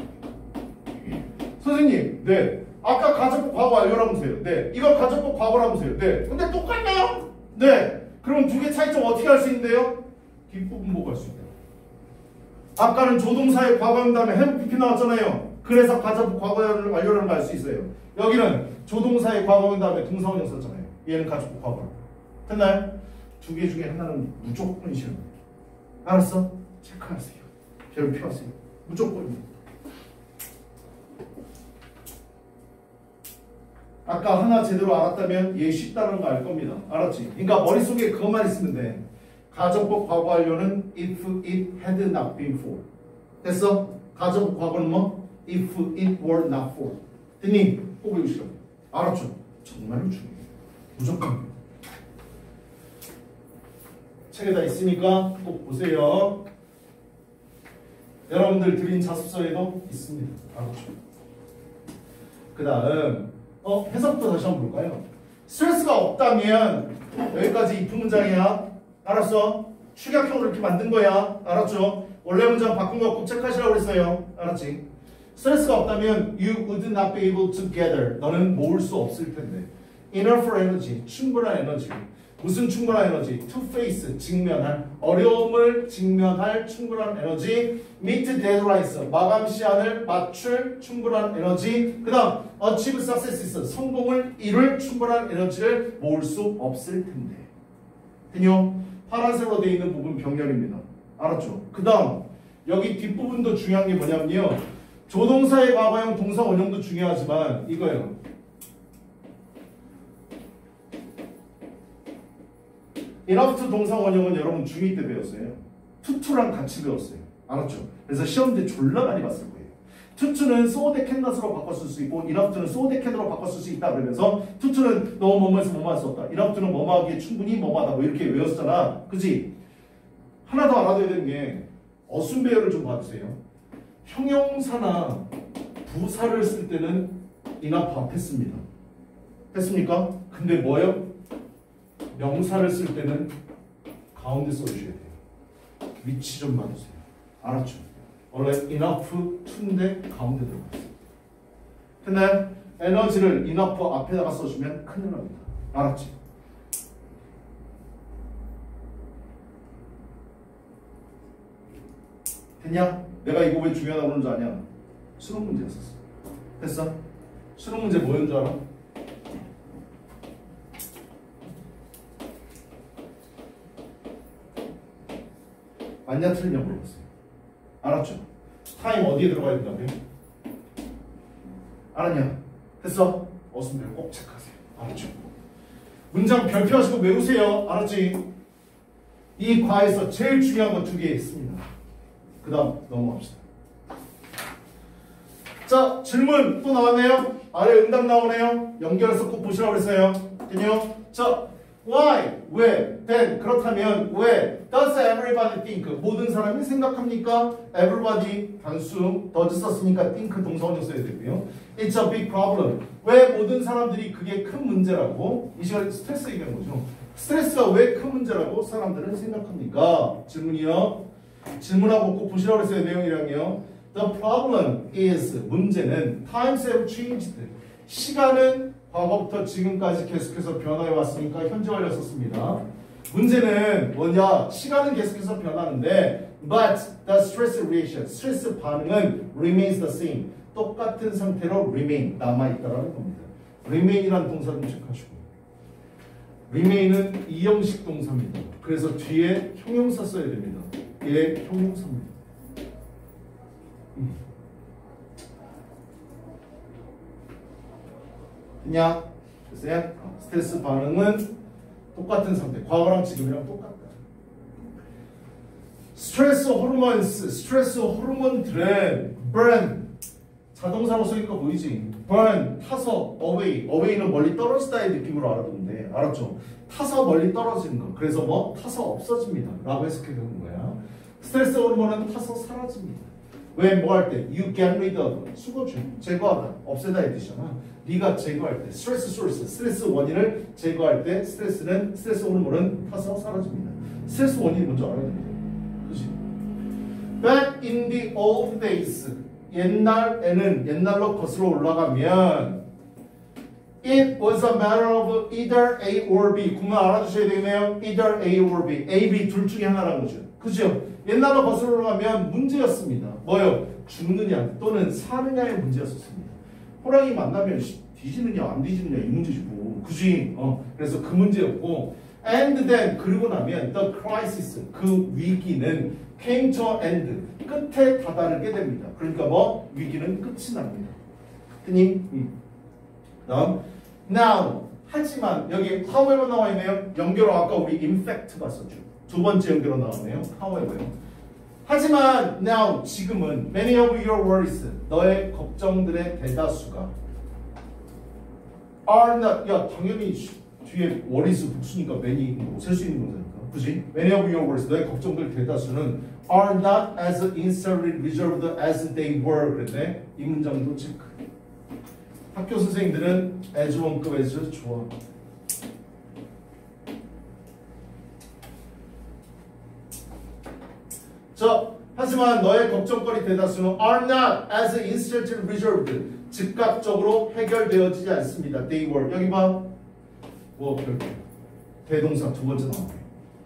선생님, 네. 아까 가정법 과거 완료라면서요. 네. 이거 가정법 과거라면서요. 네. 근데 똑같네요. 네. 그럼 두 개 차이점 어떻게 할 수 있는데요? 뒷부분 보고 할 수 있다. 아까는 조동사의 과거형 다음에 have pp 나왔잖아요. 그래서 가정법 과거 완료라는 걸 알 수 있어요. 여기는 조동사의 과거형 다음에 동사원형 썼잖아요. 얘는 가정법 과거. 됐나요? 두 개 중에 하나는 무조건 시험. 알았어? 체크하세요. 별표하세요. 무조건입니다. 아까 하나 제대로 알았다면 얘 쉽다는 거 알 겁니다. 알았지? 그러니까 머릿속에 그것만 있으면 돼. 가정법 과거 완료는 if it had not been for. 됐어? 가정법 과거는 뭐? if it were not for. 됐니? 꼭 외우시라고. 알았죠? 정말로 중요해요. 무조건. 책에 다 있으니까 꼭 보세요. 여러분들 드린 자습서에도 있습니다. 알았죠? 그 다음 어, 해석부터 다시 한번 볼까요? 스트레스가 없다면 여기까지 if 문장이야. 알았어? 축약형으로 이렇게 만든 거야. 알았죠? 원래 문장 바꾼 거 꼭 체크하시라고 그랬어요. 알았지? 스트레스가 없다면 you would not be able to gather. 너는 모을 수 없을 텐데. enough for energy. 충분한 에너지. 무슨 충분한 에너지? to face. 직면할. 어려움을 직면할 충분한 에너지. meet deadlines. 마감 시한을 맞출 충분한 에너지. 그 다음 achieve success. 성공을 이룰 충분한 에너지를 모을 수 없을 텐데. 됐요? 파란색으로 되어 있는 부분 병렬입니다. 알았죠? 그 다음 여기 뒷부분도 중요한 게 뭐냐면요. 조동사의 과거형 동사 원형도 중요하지만 이거예요. enough to 동사 원형은 여러분 중이 때 배웠어요. 투투랑 같이 배웠어요. 알았죠? 그래서 시험 때 졸라 많이 봤을 거예요. 투투는 so they can not으로 바꿨을 수 있고 enough to는 so they can으로 바꿨을 수 있다 그러면서 투투는 너무 뭐뭐해서 뭐뭐할 수 없다. enough to는 뭐뭐하기에 충분히 뭐뭐하다 뭐 이렇게 외웠었잖아. 그지? 하나 더 알아둬야 되는 게 어순 배열을 좀 봐주세요. 형용사나 부사를 쓸 때는 enough 앞에 씁니다. 됐습니까? 근데 뭐예요? 명사를 쓸 때는 가운데 써주셔야 돼요. 위치 좀 봐주세요. 알았죠? 원래 enough to인데 가운데 들어갔어요. 근데 에너지를 enough 앞에다가 써주면 큰일 납니다. 알았지? 됐냐? 내가 이거 왜 중요하다고 그러는 줄 아냐? 수능 문제였었어. 됐어? 수능 문제 뭐였는 줄 알아? 맞냐 틀리냐 물어봤어요. 알았죠? 타임 어디에 들어가야 된다고요? 알았냐? 됐어? 어순별 꼭 체크하세요. 알았죠? 문장 별표하시고 외우세요. 알았지? 이 과에서 제일 중요한 거 두 개 있습니다. 그 다음 넘어갑시다. 자, 질문 또 나왔네요. 아래 응답 나오네요. 연결해서 꼭 보시라고 그랬어요. 됐요? 자, why? 왜? then 그렇다면 왜? does everybody think? 모든 사람이 생각합니까? everybody 단수 does 썼으니까 think 동사원형 써야 되고요. it's a big problem. 왜 모든 사람들이 그게 큰 문제라고? 이 시간에 스트레스 얘기하는 거죠. 스트레스가 왜 큰 문제라고 사람들은 생각합니까? 질문이요. 질문하고 꼭 보시라고 했어요. 내용이랑요. The problem is 문제는 times have changed. 시간은 과거부터 지금까지 계속해서 변화해 왔으니까 현재 완료 썼습니다. 문제는 뭐냐? 시간은 계속해서 변하는데 but the stress reaction, 스트레스 반응은 remains the same. 똑같은 상태로 remain, 남아있다라는 겁니다. remain이라는 동사 좀 체크하시고 remain은 이형식 동사입니다. 그래서 뒤에 형용사 써야 됩니다. 얘 형용사입니다. 음. 됐냐? 됐어요? 스트레스 반응은 똑같은 상태. 과거랑 지금이랑 똑같다. 스트레스 호르몬스, 스트레스 호르몬들은 burn, 자동사로 쓰니까 보이지? burn, 타서 away, away는 멀리 떨어지다의 느낌으로 알아두는데 알았죠? 타서 멀리 떨어지는 거. 그래서 뭐? 타서 없어집니다. 라고 해석해 주는 거야. 스트레스 호르몬은 타서 사라집니다. 왜 뭐 할 때? You get rid of. 수거죠. 제거하다. 없애다 이 뜻이잖아. 네가 제거할 때. 스트레스 소스. 스트레스 원인을 제거할 때 스트레스는 스트레스 호르몬은 타서 사라집니다. 스트레스 원인이 먼저 알아야 됩니다. 그치? Back in the old days. 옛날에는 옛날로 거슬러 올라가면 It was a matter of either A or B. 구문 알아두셔야 되겠네요. Either A or B. A, B 둘 중에 하나라는 거죠. 그죠? 옛날로 거슬러 올라가면 문제였습니다. 뭐요? 죽느냐 또는 사느냐의 문제였었습니다. 호랑이 만나면 뒤지느냐 안 뒤지느냐 이 문제지고. 그지? 어. 그래서 그 문제였고 And then 그리고 나면 the crisis 그 위기는 came to an end 끝에 다다르게 됩니다. 그러니까 뭐? 위기는 끝이 납니다. 흔히 음. 다음 now 하지만 여기 however 나와 있네요. 연결어 아까 우리 in fact 봤었죠. 두 번째 연결어 나오네요. however요. 하지만 now 지금은 many of your worries 너의 걱정들의 대다수가 are not 야 당연히 뒤에 worries 복수니까 many 셀 수 있는 거니까 그지? many of your worries 너의 걱정들 대다수는 are not as instantly reserved as they were 그랬네. 이 문장도 체크. 학교 선생님들은 as 원급 as 좋아. 자, 하지만 너의 걱정거리 대다수는 are not as instantly resolved. 즉각적으로 해결되어지지 않습니다. They were. 여기 봐. 뭐 별거. 대동사 두 번째 나오네.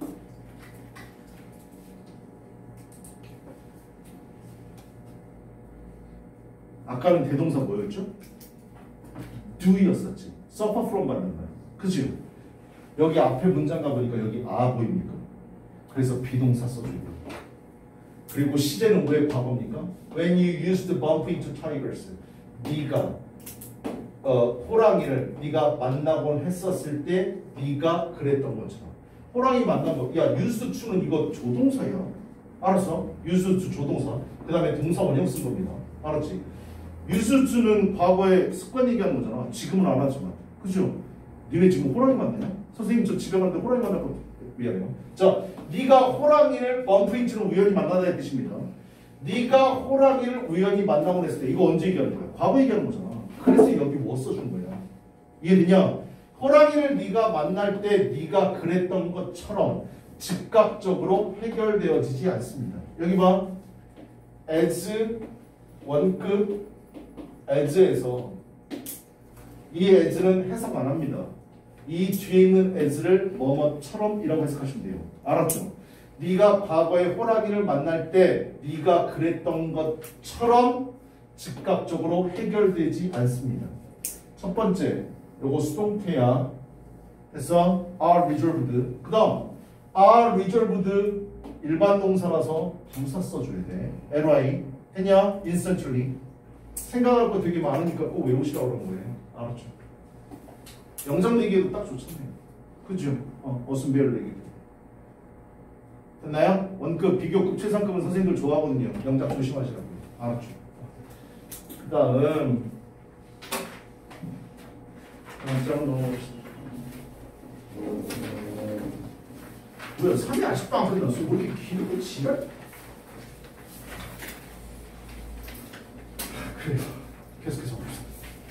아까는 대동사 뭐였죠? do였었지. suffer from 받는 거야. 그치? 여기 앞에 문장 가보니까 여기 아 보입니까? 그래서 비동사 써주고. 그리고 시제는 왜 과거입니까? When you used to bump into tigers. 네가 어, 호랑이를 네가 만나곤 했었을 때 네가 그랬던 것처럼. 호랑이 만난 거. 야, used to는 이거 조동사야. 알았어? used to 조동사. 그 다음에 동사 원형 쓴 겁니다. 알았지? used to는 과거에 습관 얘기하는 거잖아. 지금은 안 하지만. 그죠? 니네 지금 호랑이 만나냐? 선생님 저 집에 갔는데 호랑이 만났고 미안해요. 자, 네가 호랑이를 범프인트는 우연히 만나다의 뜻입니다. 네가 호랑이를 우연히 만나고 했을 때 이거 언제 얘기하는 거야? 과거 얘기하는 거잖아. 그래서 여기 뭐 써준 거야? 이해되냐? 호랑이를 네가 만날 때 네가 그랬던 것처럼 즉각적으로 해결되어지지 않습니다. 여기 봐. as 원급 as에서 이 as는 해석 안 합니다. 이 뒤에 있는 as를 뭐뭐처럼 이라고 해석하시면 돼요. 알았죠? 네가 과거에 호랑이를 만날 때 네가 그랬던 것처럼 즉각적으로 해결되지 않습니다. 첫 번째, 요거 수동태야. 됐어? are resolved. 그 다음 are resolved 일반 동사라서 부사 써줘야 돼. ly 했냐? instantly. 생각할 거 되게 많으니까 꼭 외우시라고 그런 거예요. 알았죠? 영상 내기에도 딱 좋잖아요. 그죠? 어, 어순배열 내기도. 됐나요? 원급, 비교급, 최상급은 선생님들 좋아하거든요. 영작 조심하시라고요. 알았죠? 그 다음 장 넘어갑시다. 뭐야, 삼이 아직도 안 끝났어. 왜 이렇게 길고 지랄? 그래요. 계속해서 봅시다.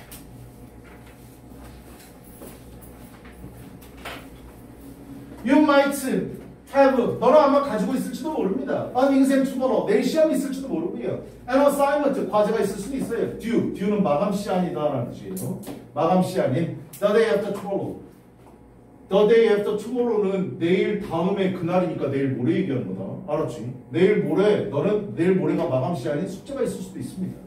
You might have, 너는 아마 가지고 있을지도 모릅니다. An exam tomorrow, 내일 시험이 있을지도 모르고요. An assignment, 과제가 있을 수도 있어요. Due, due는 마감 시한이다라는 뜻이에요. 마감 시한인 the day after tomorrow. The day after tomorrow는 내일 다음에 그날이니까 내일 모레 얘기하는 거다. 알았지? 내일 모레, 너는 내일 모레가 마감 시한인 숙제가 있을 수도 있습니다.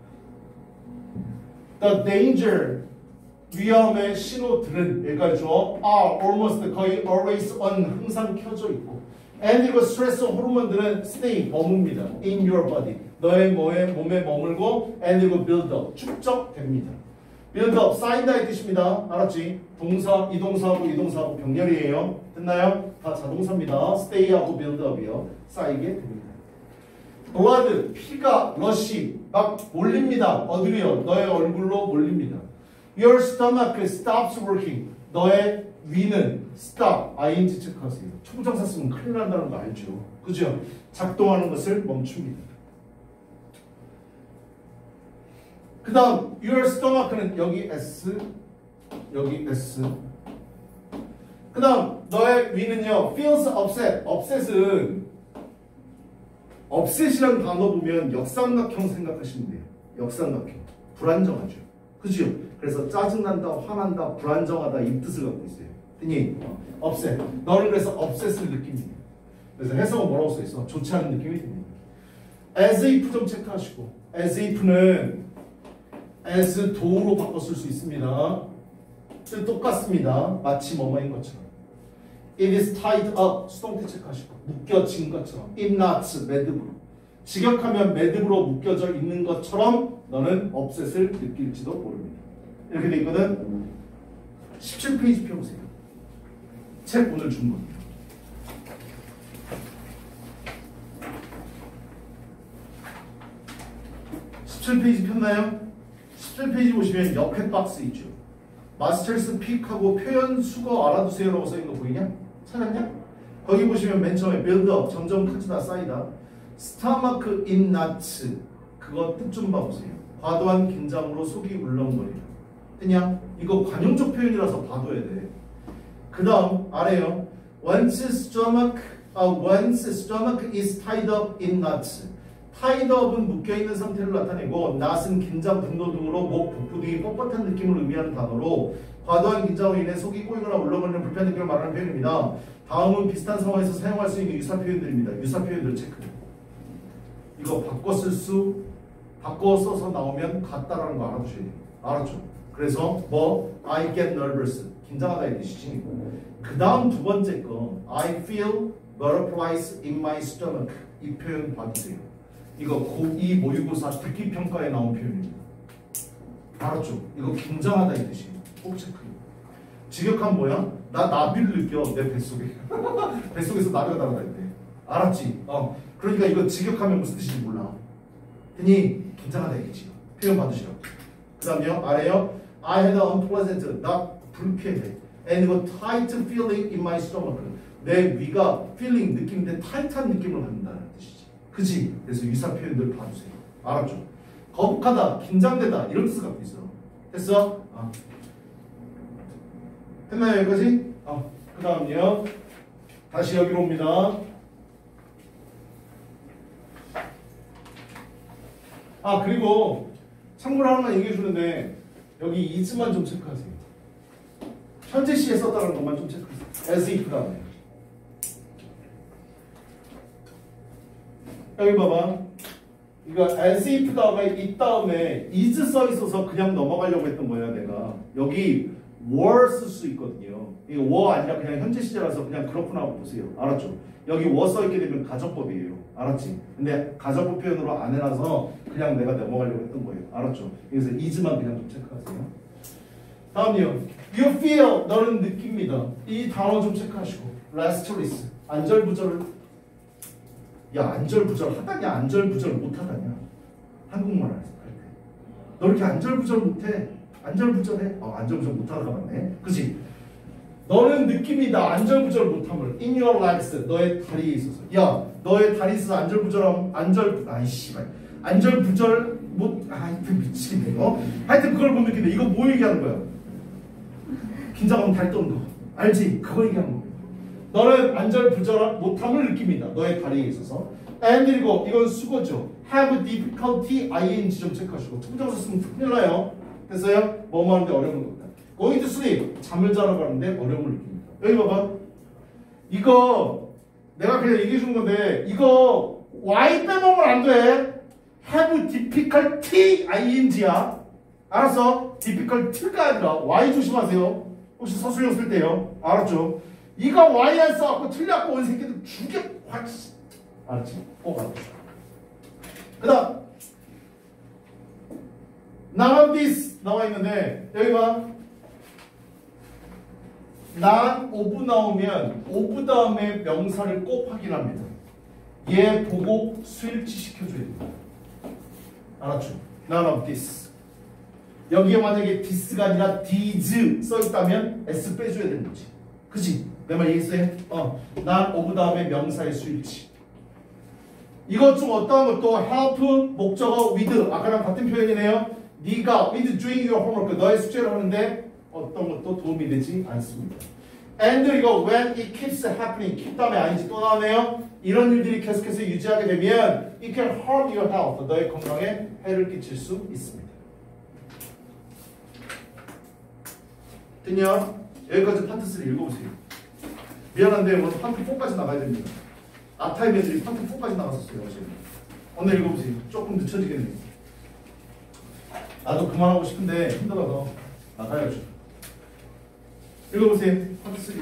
The danger, 위험의 신호들은 여기까지죠. are almost 거의 always on 항상 켜져 있고 and 이거 스트레스 호르몬들은 stay 머뭅니다. in your body 너의 몸에, 몸에 머물고 and 이거 build up 축적됩니다. build up 쌓인다의 뜻입니다. 알았지? 동사 이동사하고 이동사하고 병렬이에요. 됐나요? 다 자동사입니다. stay하고 build up이요. 쌓이게 됩니다. blood 피가 러시 막 몰립니다. 어디로요? 너의 얼굴로 몰립니다. Your stomach stops working. 너의 위는 stop, ing 체크하세요. 총정사 쓰면 큰일 난다는 거 알죠? 그죠? 작동하는 것을 멈춥니다. 그 다음 your stomach는 여기 S, 여기 S. 그 다음 너의 위는요 feels upset. upset은 upset이라는 단어 보면 역삼각형 생각하시면 돼요. 역삼각형. 불안정하죠. 그죠? 그래서 짜증난다, 화난다, 불안정하다 이 뜻을 갖고 있어요. 됐니? upset. 너는 그래서 upset을 느낍니다. 그래서 해석은 뭐라고 써있어? 좋지 않은 느낌이 듭니다. as if 좀 체크하시고 as if는 as do로 바꿔 쓸 수 있습니다. 뜻 똑같습니다. 마치 뭐뭐인 것처럼. It is tied up. 수동태 체크하시고 묶여진 것처럼. It not. 매듭으로. 직역하면 매듭으로 묶여져 있는 것처럼 너는 upset을 느낄지도 모릅니다. 이렇게 돼 있거든. 십칠 페이지 펴보세요. 책 오늘 준 겁니다. 십칠 페이지 폈나요? 십칠 페이지 보시면 옆에 박스 있죠. 마스터스 픽하고 표현 수거 알아두세요라고 써있는 거 보이냐? 찾았냐? 거기 보시면 맨 처음에 빌드업 점점 크지다 쌓이다. 스타마크 인 나츠 그거 뜻 좀 봐보세요. 과도한 긴장으로 속이 울렁거리다. 그냥 이거 관용적 표현이라서 봐둬야 돼. 그 다음 아래요. Once stomach, uh, once stomach is tied up in knots. tied up은 묶여있는 상태를 나타내고 not은 긴장, 분노 등으로 목, 복부 등이 뻣뻣한 느낌을 의미하는 단어로 과도한 긴장으로 인해 속이 꼬이거나 울렁거리는 불편한 느낌을 말하는 표현입니다. 다음은 비슷한 상황에서 사용할 수 있는 유사 표현들입니다. 유사 표현들 체크. 이거 바꿔 쓸 수, 바꿔 써서 나오면 같다라는 거 알아두셔야 돼요. 알았죠? 그래서 뭐 I get nervous 긴장하다 이 뜻이지. 그 다음 두 번째 거 I feel butterflies in my stomach 이 표현 봐주세요. 이거 고이 모의고사 듣기 평가에 나온 표현입니다. 알았죠? 이거 긴장하다 이 뜻이에요. 꼭 체크해요. 직역하면 뭐야? 나 나비를 느껴 내 뱃속에. 뱃속에서 나비가 날아다닐 때. 알았지? 어. 그러니까 이거 직역하면 무슨 뜻인지 몰라. 괜히 긴장하다 이겠지. 표현 받으시라고. 그 다음요 아래요. I had an unpleasant, 나 불쾌해. And 이거 tight feeling in my stomach. 내 위가 feeling 느낌인데 타이트한 느낌을 받는다는 뜻이지. 그치? 그래서 유사 표현들 봐주세요. 알았죠? 거북하다, 긴장되다 이런 뜻을 갖고 있어. 됐어? 어. 됐나요 여기까지? 어. 그 다음요 다시 여기로 옵니다. 아 그리고 참고로 하나만 얘기해 주는데 여기 is만 좀 체크하세요. 현재 시에 썼다는 것만 좀 체크하세요. as if 다음에 여기 봐봐. 이거 as if 다음에 it 다음에 is 써 있어서 그냥 넘어가려고 했던 거야 내가. 여기 were 쓸 수 있거든요. 이거 were 아니라 그냥 현재 시제라서 그냥 그렇구나 하고 보세요. 알았죠? 여기 were 써 있게 되면 가정법이에요. 알았지? 근데 가정법 표현으로 안 해놔서 그냥 내가 넘어가려고 했던 거예요. 알았죠? 그래서 is만 그냥 좀 체크하세요. 다음이요. You feel 너는 느낍니다. 이 단어 좀 체크하시고. restless 안절부절을 야 안절부절 하다냐 안절부절 못하다냐 한국말 할 때 너 이렇게 안절부절 못해 안절부절해 어 안절부절 못하다가 맞네 그치 너는 느낍니다 안절부절 못함을 in your legs 너의 다리에 있어서 야 너의 다리에 있어서 안절부절함 안절 아이 씨발 안절부절 못 하여튼 미치겠네 어 하여튼 그걸 못 느낀다 이거 뭐 얘기하는 거야 긴장하면 다리 떠는 거 알지 그거 얘기하는 거 너는 안절부절 못함을 느낍니다. 너의 다리에 있어서. and 그리고 이건 수거죠. have difficulty ing 좀 체크하시고 투부정사 쓰면 큰일 나요. 됐어요? 뭐뭐 하는데 어려움을 느낀다. going to sleep 잠을 자러 가는데 어려움을 느낍니다. 여기 봐봐. 이거 내가 그냥 얘기해 준 건데 이거 y 빼먹으면 안 돼. have difficulty ing야. 알았어? difficulty가 아니라 y 조심하세요. 혹시 서술형 쓸 때요. 알았죠? 이거 y 안 써갖고 틀렸고 온 새끼들 죽여 확 알았지? 꼭 알았어. 그 다음 none of this 나와 있는데 여기 봐 none of 나오면 of 다음에 명사를 꼭 확인합니다. 얘 보고 수일치 시켜줘야 됩니다. 알았죠? none of this 여기에 만약에 this가 아니라 these 써있다면 s 빼줘야 되는 거지. 그치? 내 말 이해했어요? 어, 난 of 다음에 명사의 수일치. 이것 중 어떠한 것도 help, 목적어 with 아까랑 같은 표현이네요. 네가 with doing your homework 너의 숙제를 하는데 어떤 것도 도움이 되지 않습니다. and 이거 when it keeps happening keep 다음에 아닌지 또 나오네요. 이런 일들이 계속해서 유지하게 되면 it can harm your health 너의 건강에 해를 끼칠 수 있습니다. 됐냐? 여기까지 파트 쓰리 읽어보세요. 미안한데 오늘 파트 포까지 나가야 됩니다. 아타임 애들이 파트 포까지 나갔었어요. 어제. 오늘 읽어보세요. 조금 늦춰지겠네요. 나도 그만하고 싶은데 힘들어서 나가야죠. 읽어보세요. 파트 쓰리.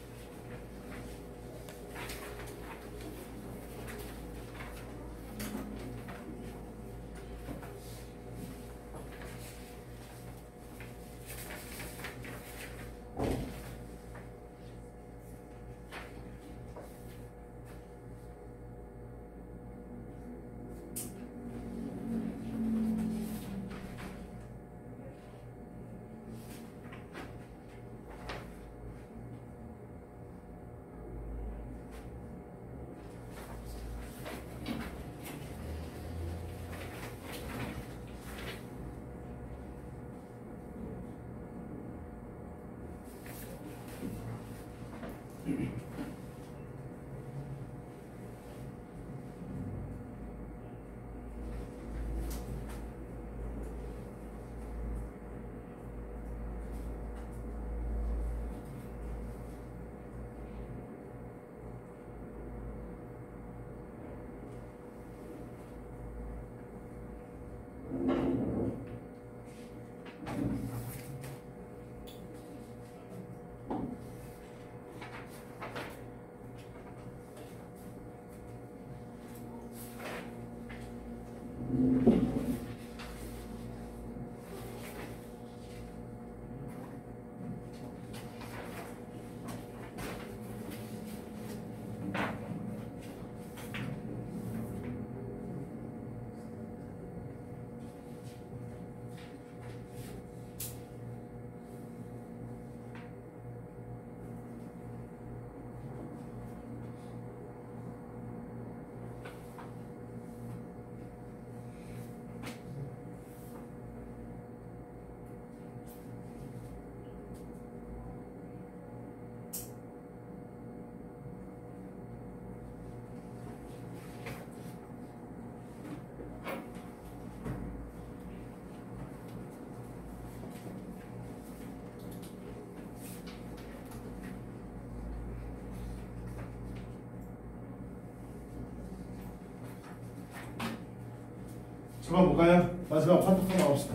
저만 볼까요? 마지막 파트 또 나옵시다.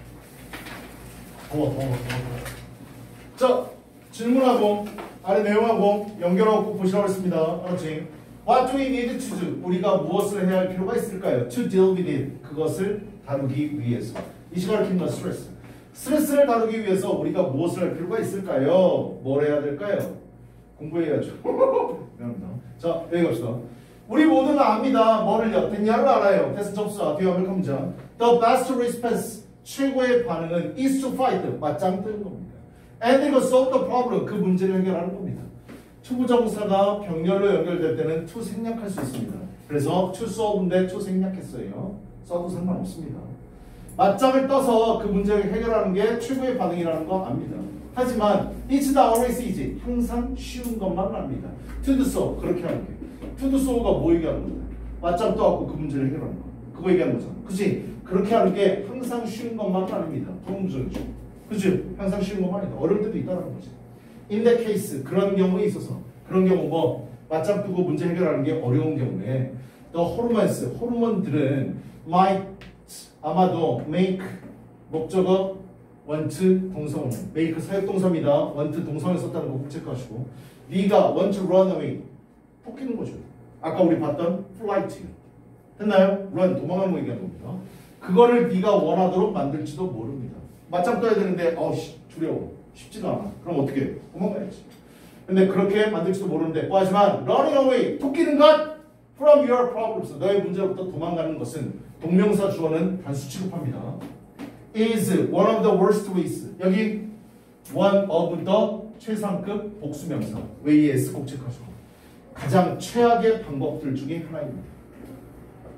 더워 더워 더워 자 질문하고 아래 내용하고 연결하고 꼭 보시라고 했습니다. 알았지? What do we need to do? 우리가 무엇을 해야 할 필요가 있을까요? To deal with it. 그것을 다루기 위해서. 이 시간을 킨다 스트레스. 스트레스를 다루기 위해서 우리가 무엇을 할 필요가 있을까요? 뭘 해야 될까요? 공부해야죠. 미안합니다. 자 여기 갑시다. 우리 모두는 압니다. 뭐를요? 됐냐를 알아요. 됐은 접수와 뒤에 완벽한 문장. The best response. 최고의 반응은 is to fight. 맞짱 뜨는 겁니다. And 이거 solve the problem. 그 문제를 해결하는 겁니다. 투부정사가 병렬로 연결될 때는 to 생략할 수 있습니다. 그래서 to solve인데 to 생략했어요. 써도 상관없습니다. 맞짱을 떠서 그 문제를 해결하는 게 최고의 반응이라는 거 압니다. 하지만 it's not always easy. 항상 쉬운 것만 압니다. to do so. 그렇게 하는 게. to do so가 뭐 얘기하는 거야? 맞짱 떠갖고 그 문제를 해결하는 거. 그거 얘기하는 거잖아. 그치? 그렇게 하는 게 항상 쉬운 것만은 아닙니다. 통문적이죠. 그치? 항상 쉬운 것만 아니다. 어려울 때도 있다는 거지. In that case, 그런 경우에 있어서 그런 경우 뭐 맞짱 뜨고 문제 해결하는 게 어려운 경우에 the hormones, 호르몬들은 might 아마도 make 목적어 want 동사원형 make 사역동사입니다. want 동사에 썼다는 거 꼭 체크하시고 네가 want to run away 포기는 거죠. 아까 우리 봤던 flight 됐나요? run 도망가는 거 얘기하는 겁니다. 그거를 네가 원하도록 만들지도 모릅니다. 맞짱 떠야 되는데 어우씨 두려워 쉽지가 않아. 그럼 어떻게 해? 도망가야지. 근데 그렇게 만들지도 모르는데 뭐 하지만 running away 토끼는 것 from your problems 너의 문제로부터 도망가는 것은 동명사 주어는 단수 취급합니다. is one of the worst ways 여기 one of the 최상급 복수명사 way에 s 꼭 체크하시고 가장 최악의 방법들 중에 하나입니다.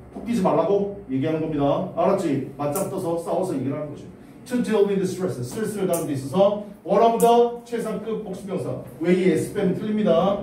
푹 뛰지 말라고 얘기하는 겁니다. 알았지? 맞짱 떠서 싸워서 얘기를 하는 거죠. To deal with stress. 스트레스를 다루는 데 있어서 one of the 최상급 복수명사. 왜이 S 빼면 틀립니다.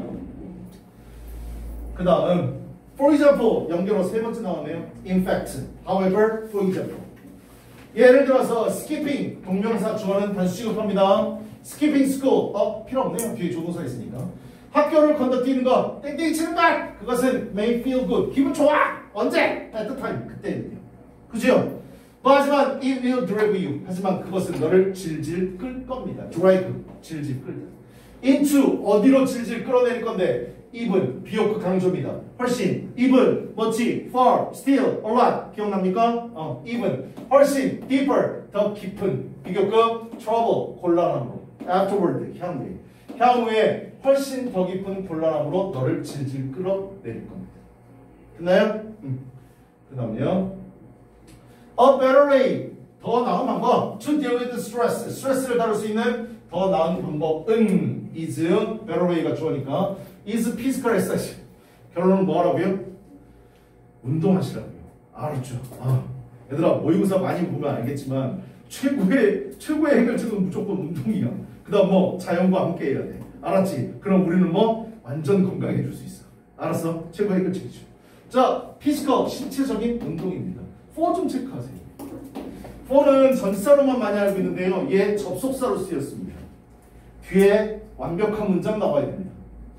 그 다음 for example 연결어 세 번째 나왔네요. In fact, however, for example. 예를 들어서 skipping 동명사 주어는 단수 취급합니다. skipping school 어 필요 없네요. 뒤에 조동사 있으니까. 학교를 건너뛰는 것, 땡땡이 치는 것 그것은 may feel good 기분 좋아. 언제? at the time 그때는요. 그죠? 뭐 하지만 it will drive you 하지만 그것은 너를 질질 끌 겁니다. drive 질질 끌다. into 어디로 질질 끌어내릴 건데 even 비호크 강조입니다. 훨씬 even much far still a lot 기억납니까? 어 even 훨씬 deeper 더 깊은 비교급 trouble 곤란함으로 afterward 향후에 향후에 훨씬 더 깊은 곤란함으로 너를 질질 끌어내릴 겁니다. 됐나요? 음. 그 다음에요 a better way 더 나은 방법 to deal with stress 스트레스를 다룰 수 있는 더 나은 방법은 is better way가 주어니까 is physical exercise 결론은 뭐 하라고요? 운동하시라고요. 알았죠? 아, 얘들아 모의고사 많이 보면 알겠지만 최고의 최고의 해결책은 무조건 운동이야. 그 다음 뭐 자연과 함께 해야 돼. 알았지? 그럼 우리는 뭐 완전 건강해질 수 있어. 알았어? 최고의 해결책이죠. 자, 피지컬 신체적인 운동입니다. for 좀 체크하세요. for는 전치사로만 많이 알고 있는데요. 얘 접속사로 쓰였습니다. 뒤에 완벽한 문장 나와야 됩니다.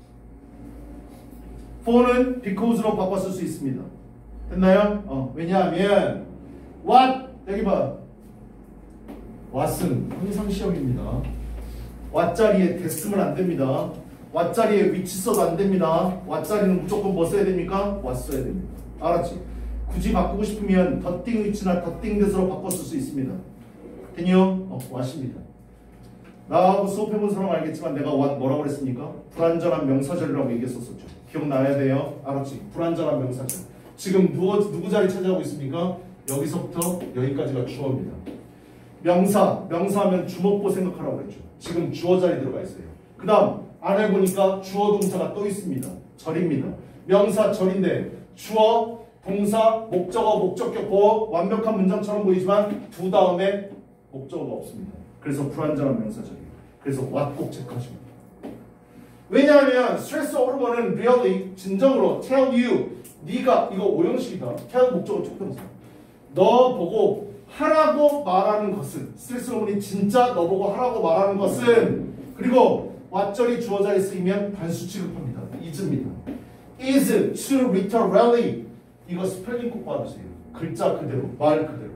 for는 because로 바꿔 쓸 수 있습니다. 됐나요? 어, 왜냐하면 what 여기 봐. what은 항상 시험입니다. what 자리에 됐으면 안 됩니다. what 자리에 위치 써도 안 됩니다. what 자리는 무조건 뭐 써야 됩니까? what 써야 됩니다. 알았지? 굳이 바꾸고 싶으면 더띵 위치나 더띵 대서로 바꿔 쓸 수 있습니다. 됐요? 어, what입니다. 나하고 수업해본 사람 알겠지만 내가 what 뭐라고 그랬습니까? 불완전한 명사절이라고 얘기했었었죠. 기억나야 돼요. 알았지? 불완전한 명사절. 지금 누구, 누구 자리 차지하고 있습니까? 여기서부터 여기까지가 주어입니다. 명사, 명사하면 주목보 생각하라고 그랬죠. 지금 주어 자리 들어가 있어요. 그 다음 안에 보니까 주어 동사가 또 있습니다. 절입니다. 명사 절인데 주어, 동사, 목적어, 목적격, 보어 완벽한 문장처럼 보이지만 두 다음에 목적어가 없습니다. 그래서 불완전한 명사절이에요. 그래서 what 꼭 체크하십니다. 왜냐하면 스트레스 호르몬은 really 진정으로 tell you 네가 이거 오형식이다. tell 목적어 촉동사 너 보고 하라고 말하는 것은 스트레스 호르몬이 진짜 너 보고 하라고 말하는 것은 그리고 왓절이 주어 자리 쓰이면 단수 취급합니다. is입니다. is to literally 이거 스펠링 꼭 봐주세요. 글자 그대로 말 그대로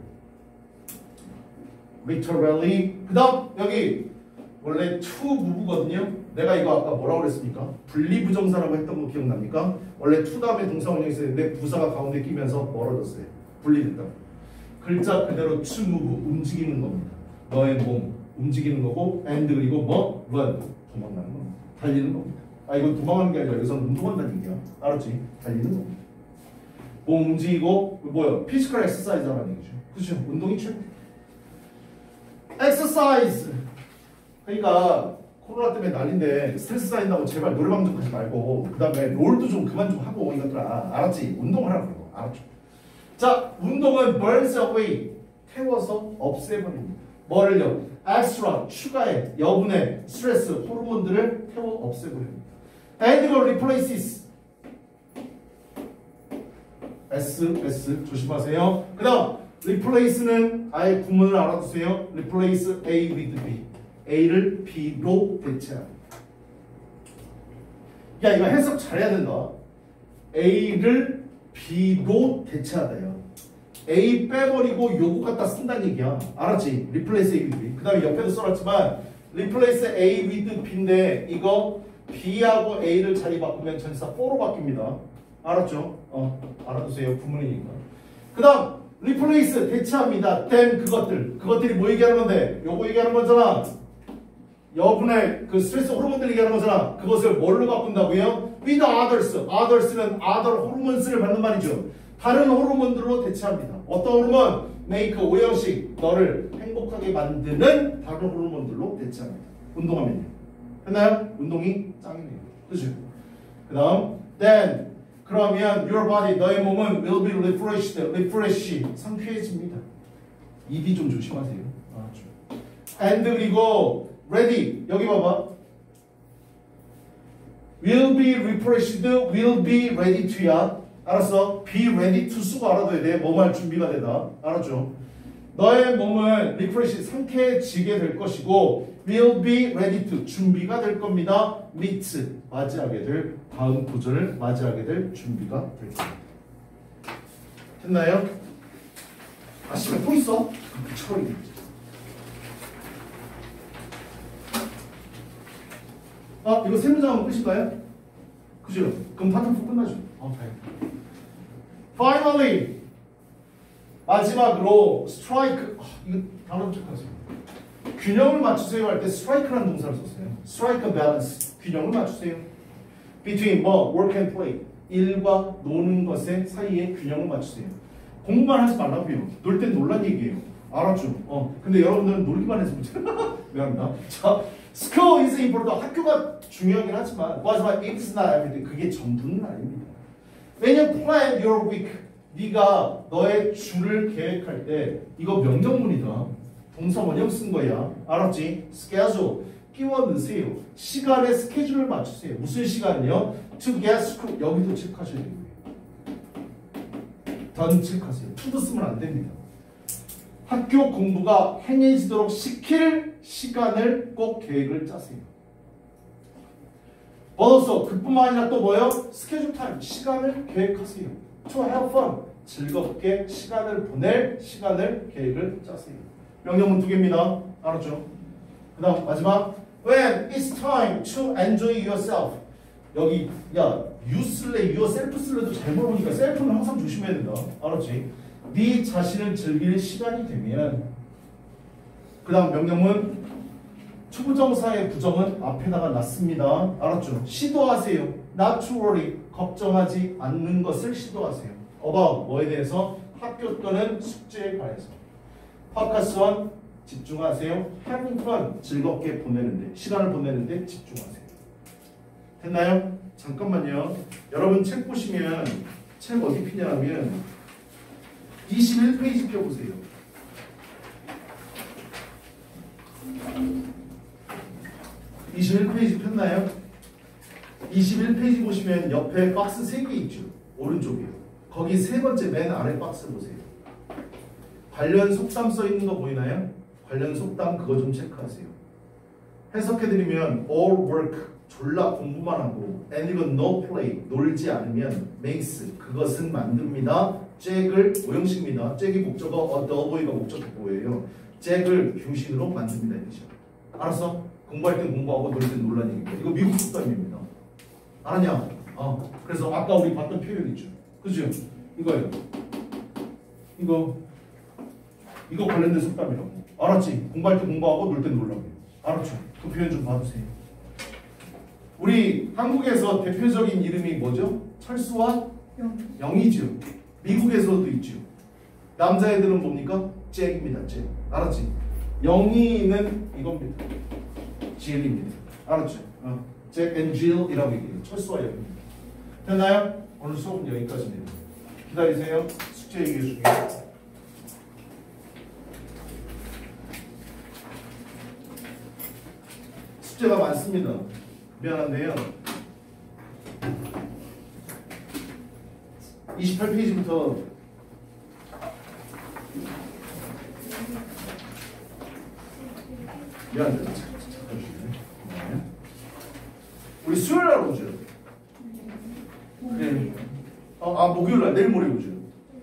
literally 그 다음 여기 원래 to move거든요. 내가 이거 아까 뭐라고 그랬습니까? 분리부정사라고 했던 거 기억납니까? 원래 to 다음에 동사 원형이 있었는데 부사가 가운데 끼면서 멀어졌어요. 분리됐다. 글자 그대로 to move 움직이는 겁니다. 너의 몸 움직이는 거고 and 그리고 뭐? run 도망가는 겁니다. 달리는 겁니다. 아 이건 도망가는 게 아니라 여기서는 운동한다는 얘기야. 알았지? 달리는 겁니다. 몸 움직이고 뭐야? 피지컬 엑서사이즈라는 얘기죠. 그렇죠? 운동이 최고. 엑서사이즈 그러니까 코로나 때문에 난린데 스트레스 쌓인다고 제발 노래방 좀 가지 말고 그 다음에 롤도 좀 그만 좀 하고 이것들아 알았지? 운동하라고 알았죠? 자 운동은 burns away 태워서 없애버립니다. 뭐를요? extra 추가해 여분의 스트레스 호르몬들을 태워 없애버립니다. and replaces S, S 조심하세요. 그 다음 replace는 아예 구문을 알아두세요. replace A with B A를 B로 대체합니다. 야 이거 해석 잘해야 된다. A를 B로 대체하다요. A 빼버리고 요거 갖다 쓴다는 얘기야. 알았지? replace A with B 그 다음에 옆에도 써놨지만 replace A with B인데 이거 B하고 A를 자리 바꾸면 전치사 for로 바뀝니다. 알았죠? 어, 알아두세요. 구문이니까. 그 다음 replace 대체합니다. then 그것들 그것들이 뭐 얘기하는 건데 요거 얘기하는 거잖아. 여분의 그 스트레스 호르몬들 얘기하는 거잖아. 그것을 뭘로 바꾼다고요? with others others는 other 호르몬스를 받는 말이죠. 다른 호르몬들로 대체합니다. 어떤 호르몬? make 오형식 너를 행복하게 만드는 다른 호르몬들로 대체합니다. 운동하면요. 했나요? 운동이 짱이네요. 그죠? 그 다음 then 그러면 your body, 너의 몸은 will be refreshed, refresh, 상쾌해집니다. 입이 좀 조심하세요. 알았죠? and 그리고 ready, 여기 봐봐. will be refreshed, will be ready to야. 알았어? be ready to 쓰고 알아둬야 돼. 뭐뭐 할 준비가 되다. 알았죠? 너의 몸은 refresh, 상쾌해지게 될 것이고 will be ready to, 준비가 될 겁니다. meet, 맞이하게 될, 다음 도전을 맞이하게 될 준비가 될 겁니다. 됐나요? 아시면 또 있어? 미쳐버리겠지. 아, 이거 세 문장 하면 끝인가요? 그죠? 그럼 파트 사 끝나죠? 어, 다행이다. Finally, 마지막으로 strike. 아, 이거 단어 체크하세요. 균형을 맞추세요 할 때 strike라는 동사를 썼어요. strike a balance. 균형을 맞추세요. between 뭐 work and play. 일과 노는 것의 사이에 균형을 맞추세요. 공부만 하지 말라고요. 놀 땐 놀란 얘기예요. 알았죠? 어. 근데 여러분들은 놀기만 해서 문제가 미안합니다. 자, school is important. 학교가 중요하긴 하지만 하지만 it's not everything. 그게 전부는 아닙니다. When you plan your week, 네가 너의 주를 계획할 때 이거 명령문이다. 동사 원형 쓴 거야. 알았지? schedule 끼워 넣으세요. 시간에 스케줄을 맞추세요. 무슨 시간이요? To get school. 여기도 체크하셔야 됩니다. 던 체크하세요. to도 쓰면 안 됩니다. 학교 공부가 행해지도록 시킬 시간을 꼭 계획을 짜세요. 벌써 그뿐만 아니라 또 뭐예요? 스케줄 타임, 시간을 계획하세요. To have fun, 즐겁게 시간을 보낼 시간을 계획을 짜세요. 명령문 두 개입니다. 알았죠? 그 다음 마지막 When it's time to enjoy yourself. 여기 야 you 쓸래, yourself 쓸래도 잘못 보니까 셀프는 항상 조심해야 된다. 알았지? 네 자신을 즐길 시간이 되면 그 다음 명령문 초부정사의 부정은 앞에다가 놨습니다. 알았죠? 시도하세요. Not to worry. 걱정하지 않는 것을 시도하세요. about 뭐에 대해서? 학교 또는 숙제에 관해서. focus on 집중하세요. having fun 즐겁게 보내는데 시간을 보내는데 집중하세요. 됐나요? 잠깐만요. 여러분 책 보시면 책 어디 피냐면 이십일 페이지 펴보세요. 이십일 페이지 폈나요? 이십일 페이지 보시면 옆에 박스 세 개 있죠. 오른쪽이요. 거기 세 번째 맨 아래 박스 보세요. 관련 속담 써 있는 거 보이나요? 관련 속담 그거 좀 체크하세요. 해석해드리면 all work 졸라 공부만 하고 and even no play 놀지 않으면 makes 그것은 만듭니다. 잭을 오형식입니다. 잭이 목적어 어, the boy가 목적어 보예요. 잭을 교신으로 만듭니다. 이죠. 알았어? 공부할 땐 공부하고 놀 땐 놀란 얘기입니다. 이거 미국 속담입니다. 알았냐? 어. 그래서 아까 우리 봤던 표현 있죠. 그죠? 이거예요. 이거 이거 관련된 속담이라고. 알았지? 공부할 때 공부하고 놀 땐 놀라고. 알았죠? 그 표현 좀 봐주세요. 우리 한국에서 대표적인 이름이 뭐죠? 철수와 영. 영이죠. 미국에서도 있죠. 남자애들은 뭡니까? 잭입니다. 잭. 알았지? 영이는 이겁니다. 질입니다. 알았죠? 어. 잭 앤 질이라고 얘기해요. 철수와 영입니다. 됐나요? 오늘 수업은 여기까지입니다. 기다리세요. 숙제 얘기해 줄게요. 숙제가 많습니다. 미안한데요. 이십팔 페이지부터 미안한데 잠깐 주세요. 우리 수요일 날 오죠. 네. 어, 아 목요일 날 내일 모레 오죠.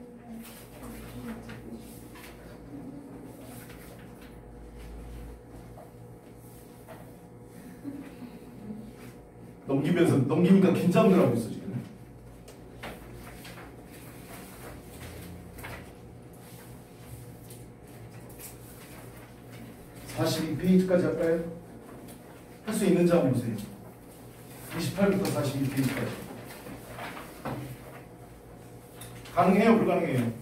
넘기면서 넘기니까 긴장을 하고 있어 지금. 사십이 페이지까지 할까요? 할 수 있는지 한번 보세요. 이십팔부터 사십이 페이지까지. 가능해요? 불가능해요?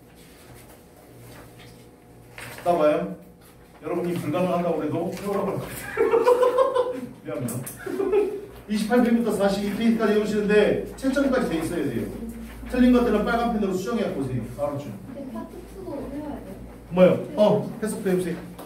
따봐요. 여러분이 불가능하다고 해도 해오라고 할 것 같아요. 미안합니다. 이십팔 페이지부터 사십이 페이지까지 해오시는데 채점까지 돼 있어야 돼요. 틀린 것들은 빨간 펜으로 수정해 보세요. 알았죠? 근데 파트 투도 해야 돼요. 뭐요? 어, 해석해 보세요.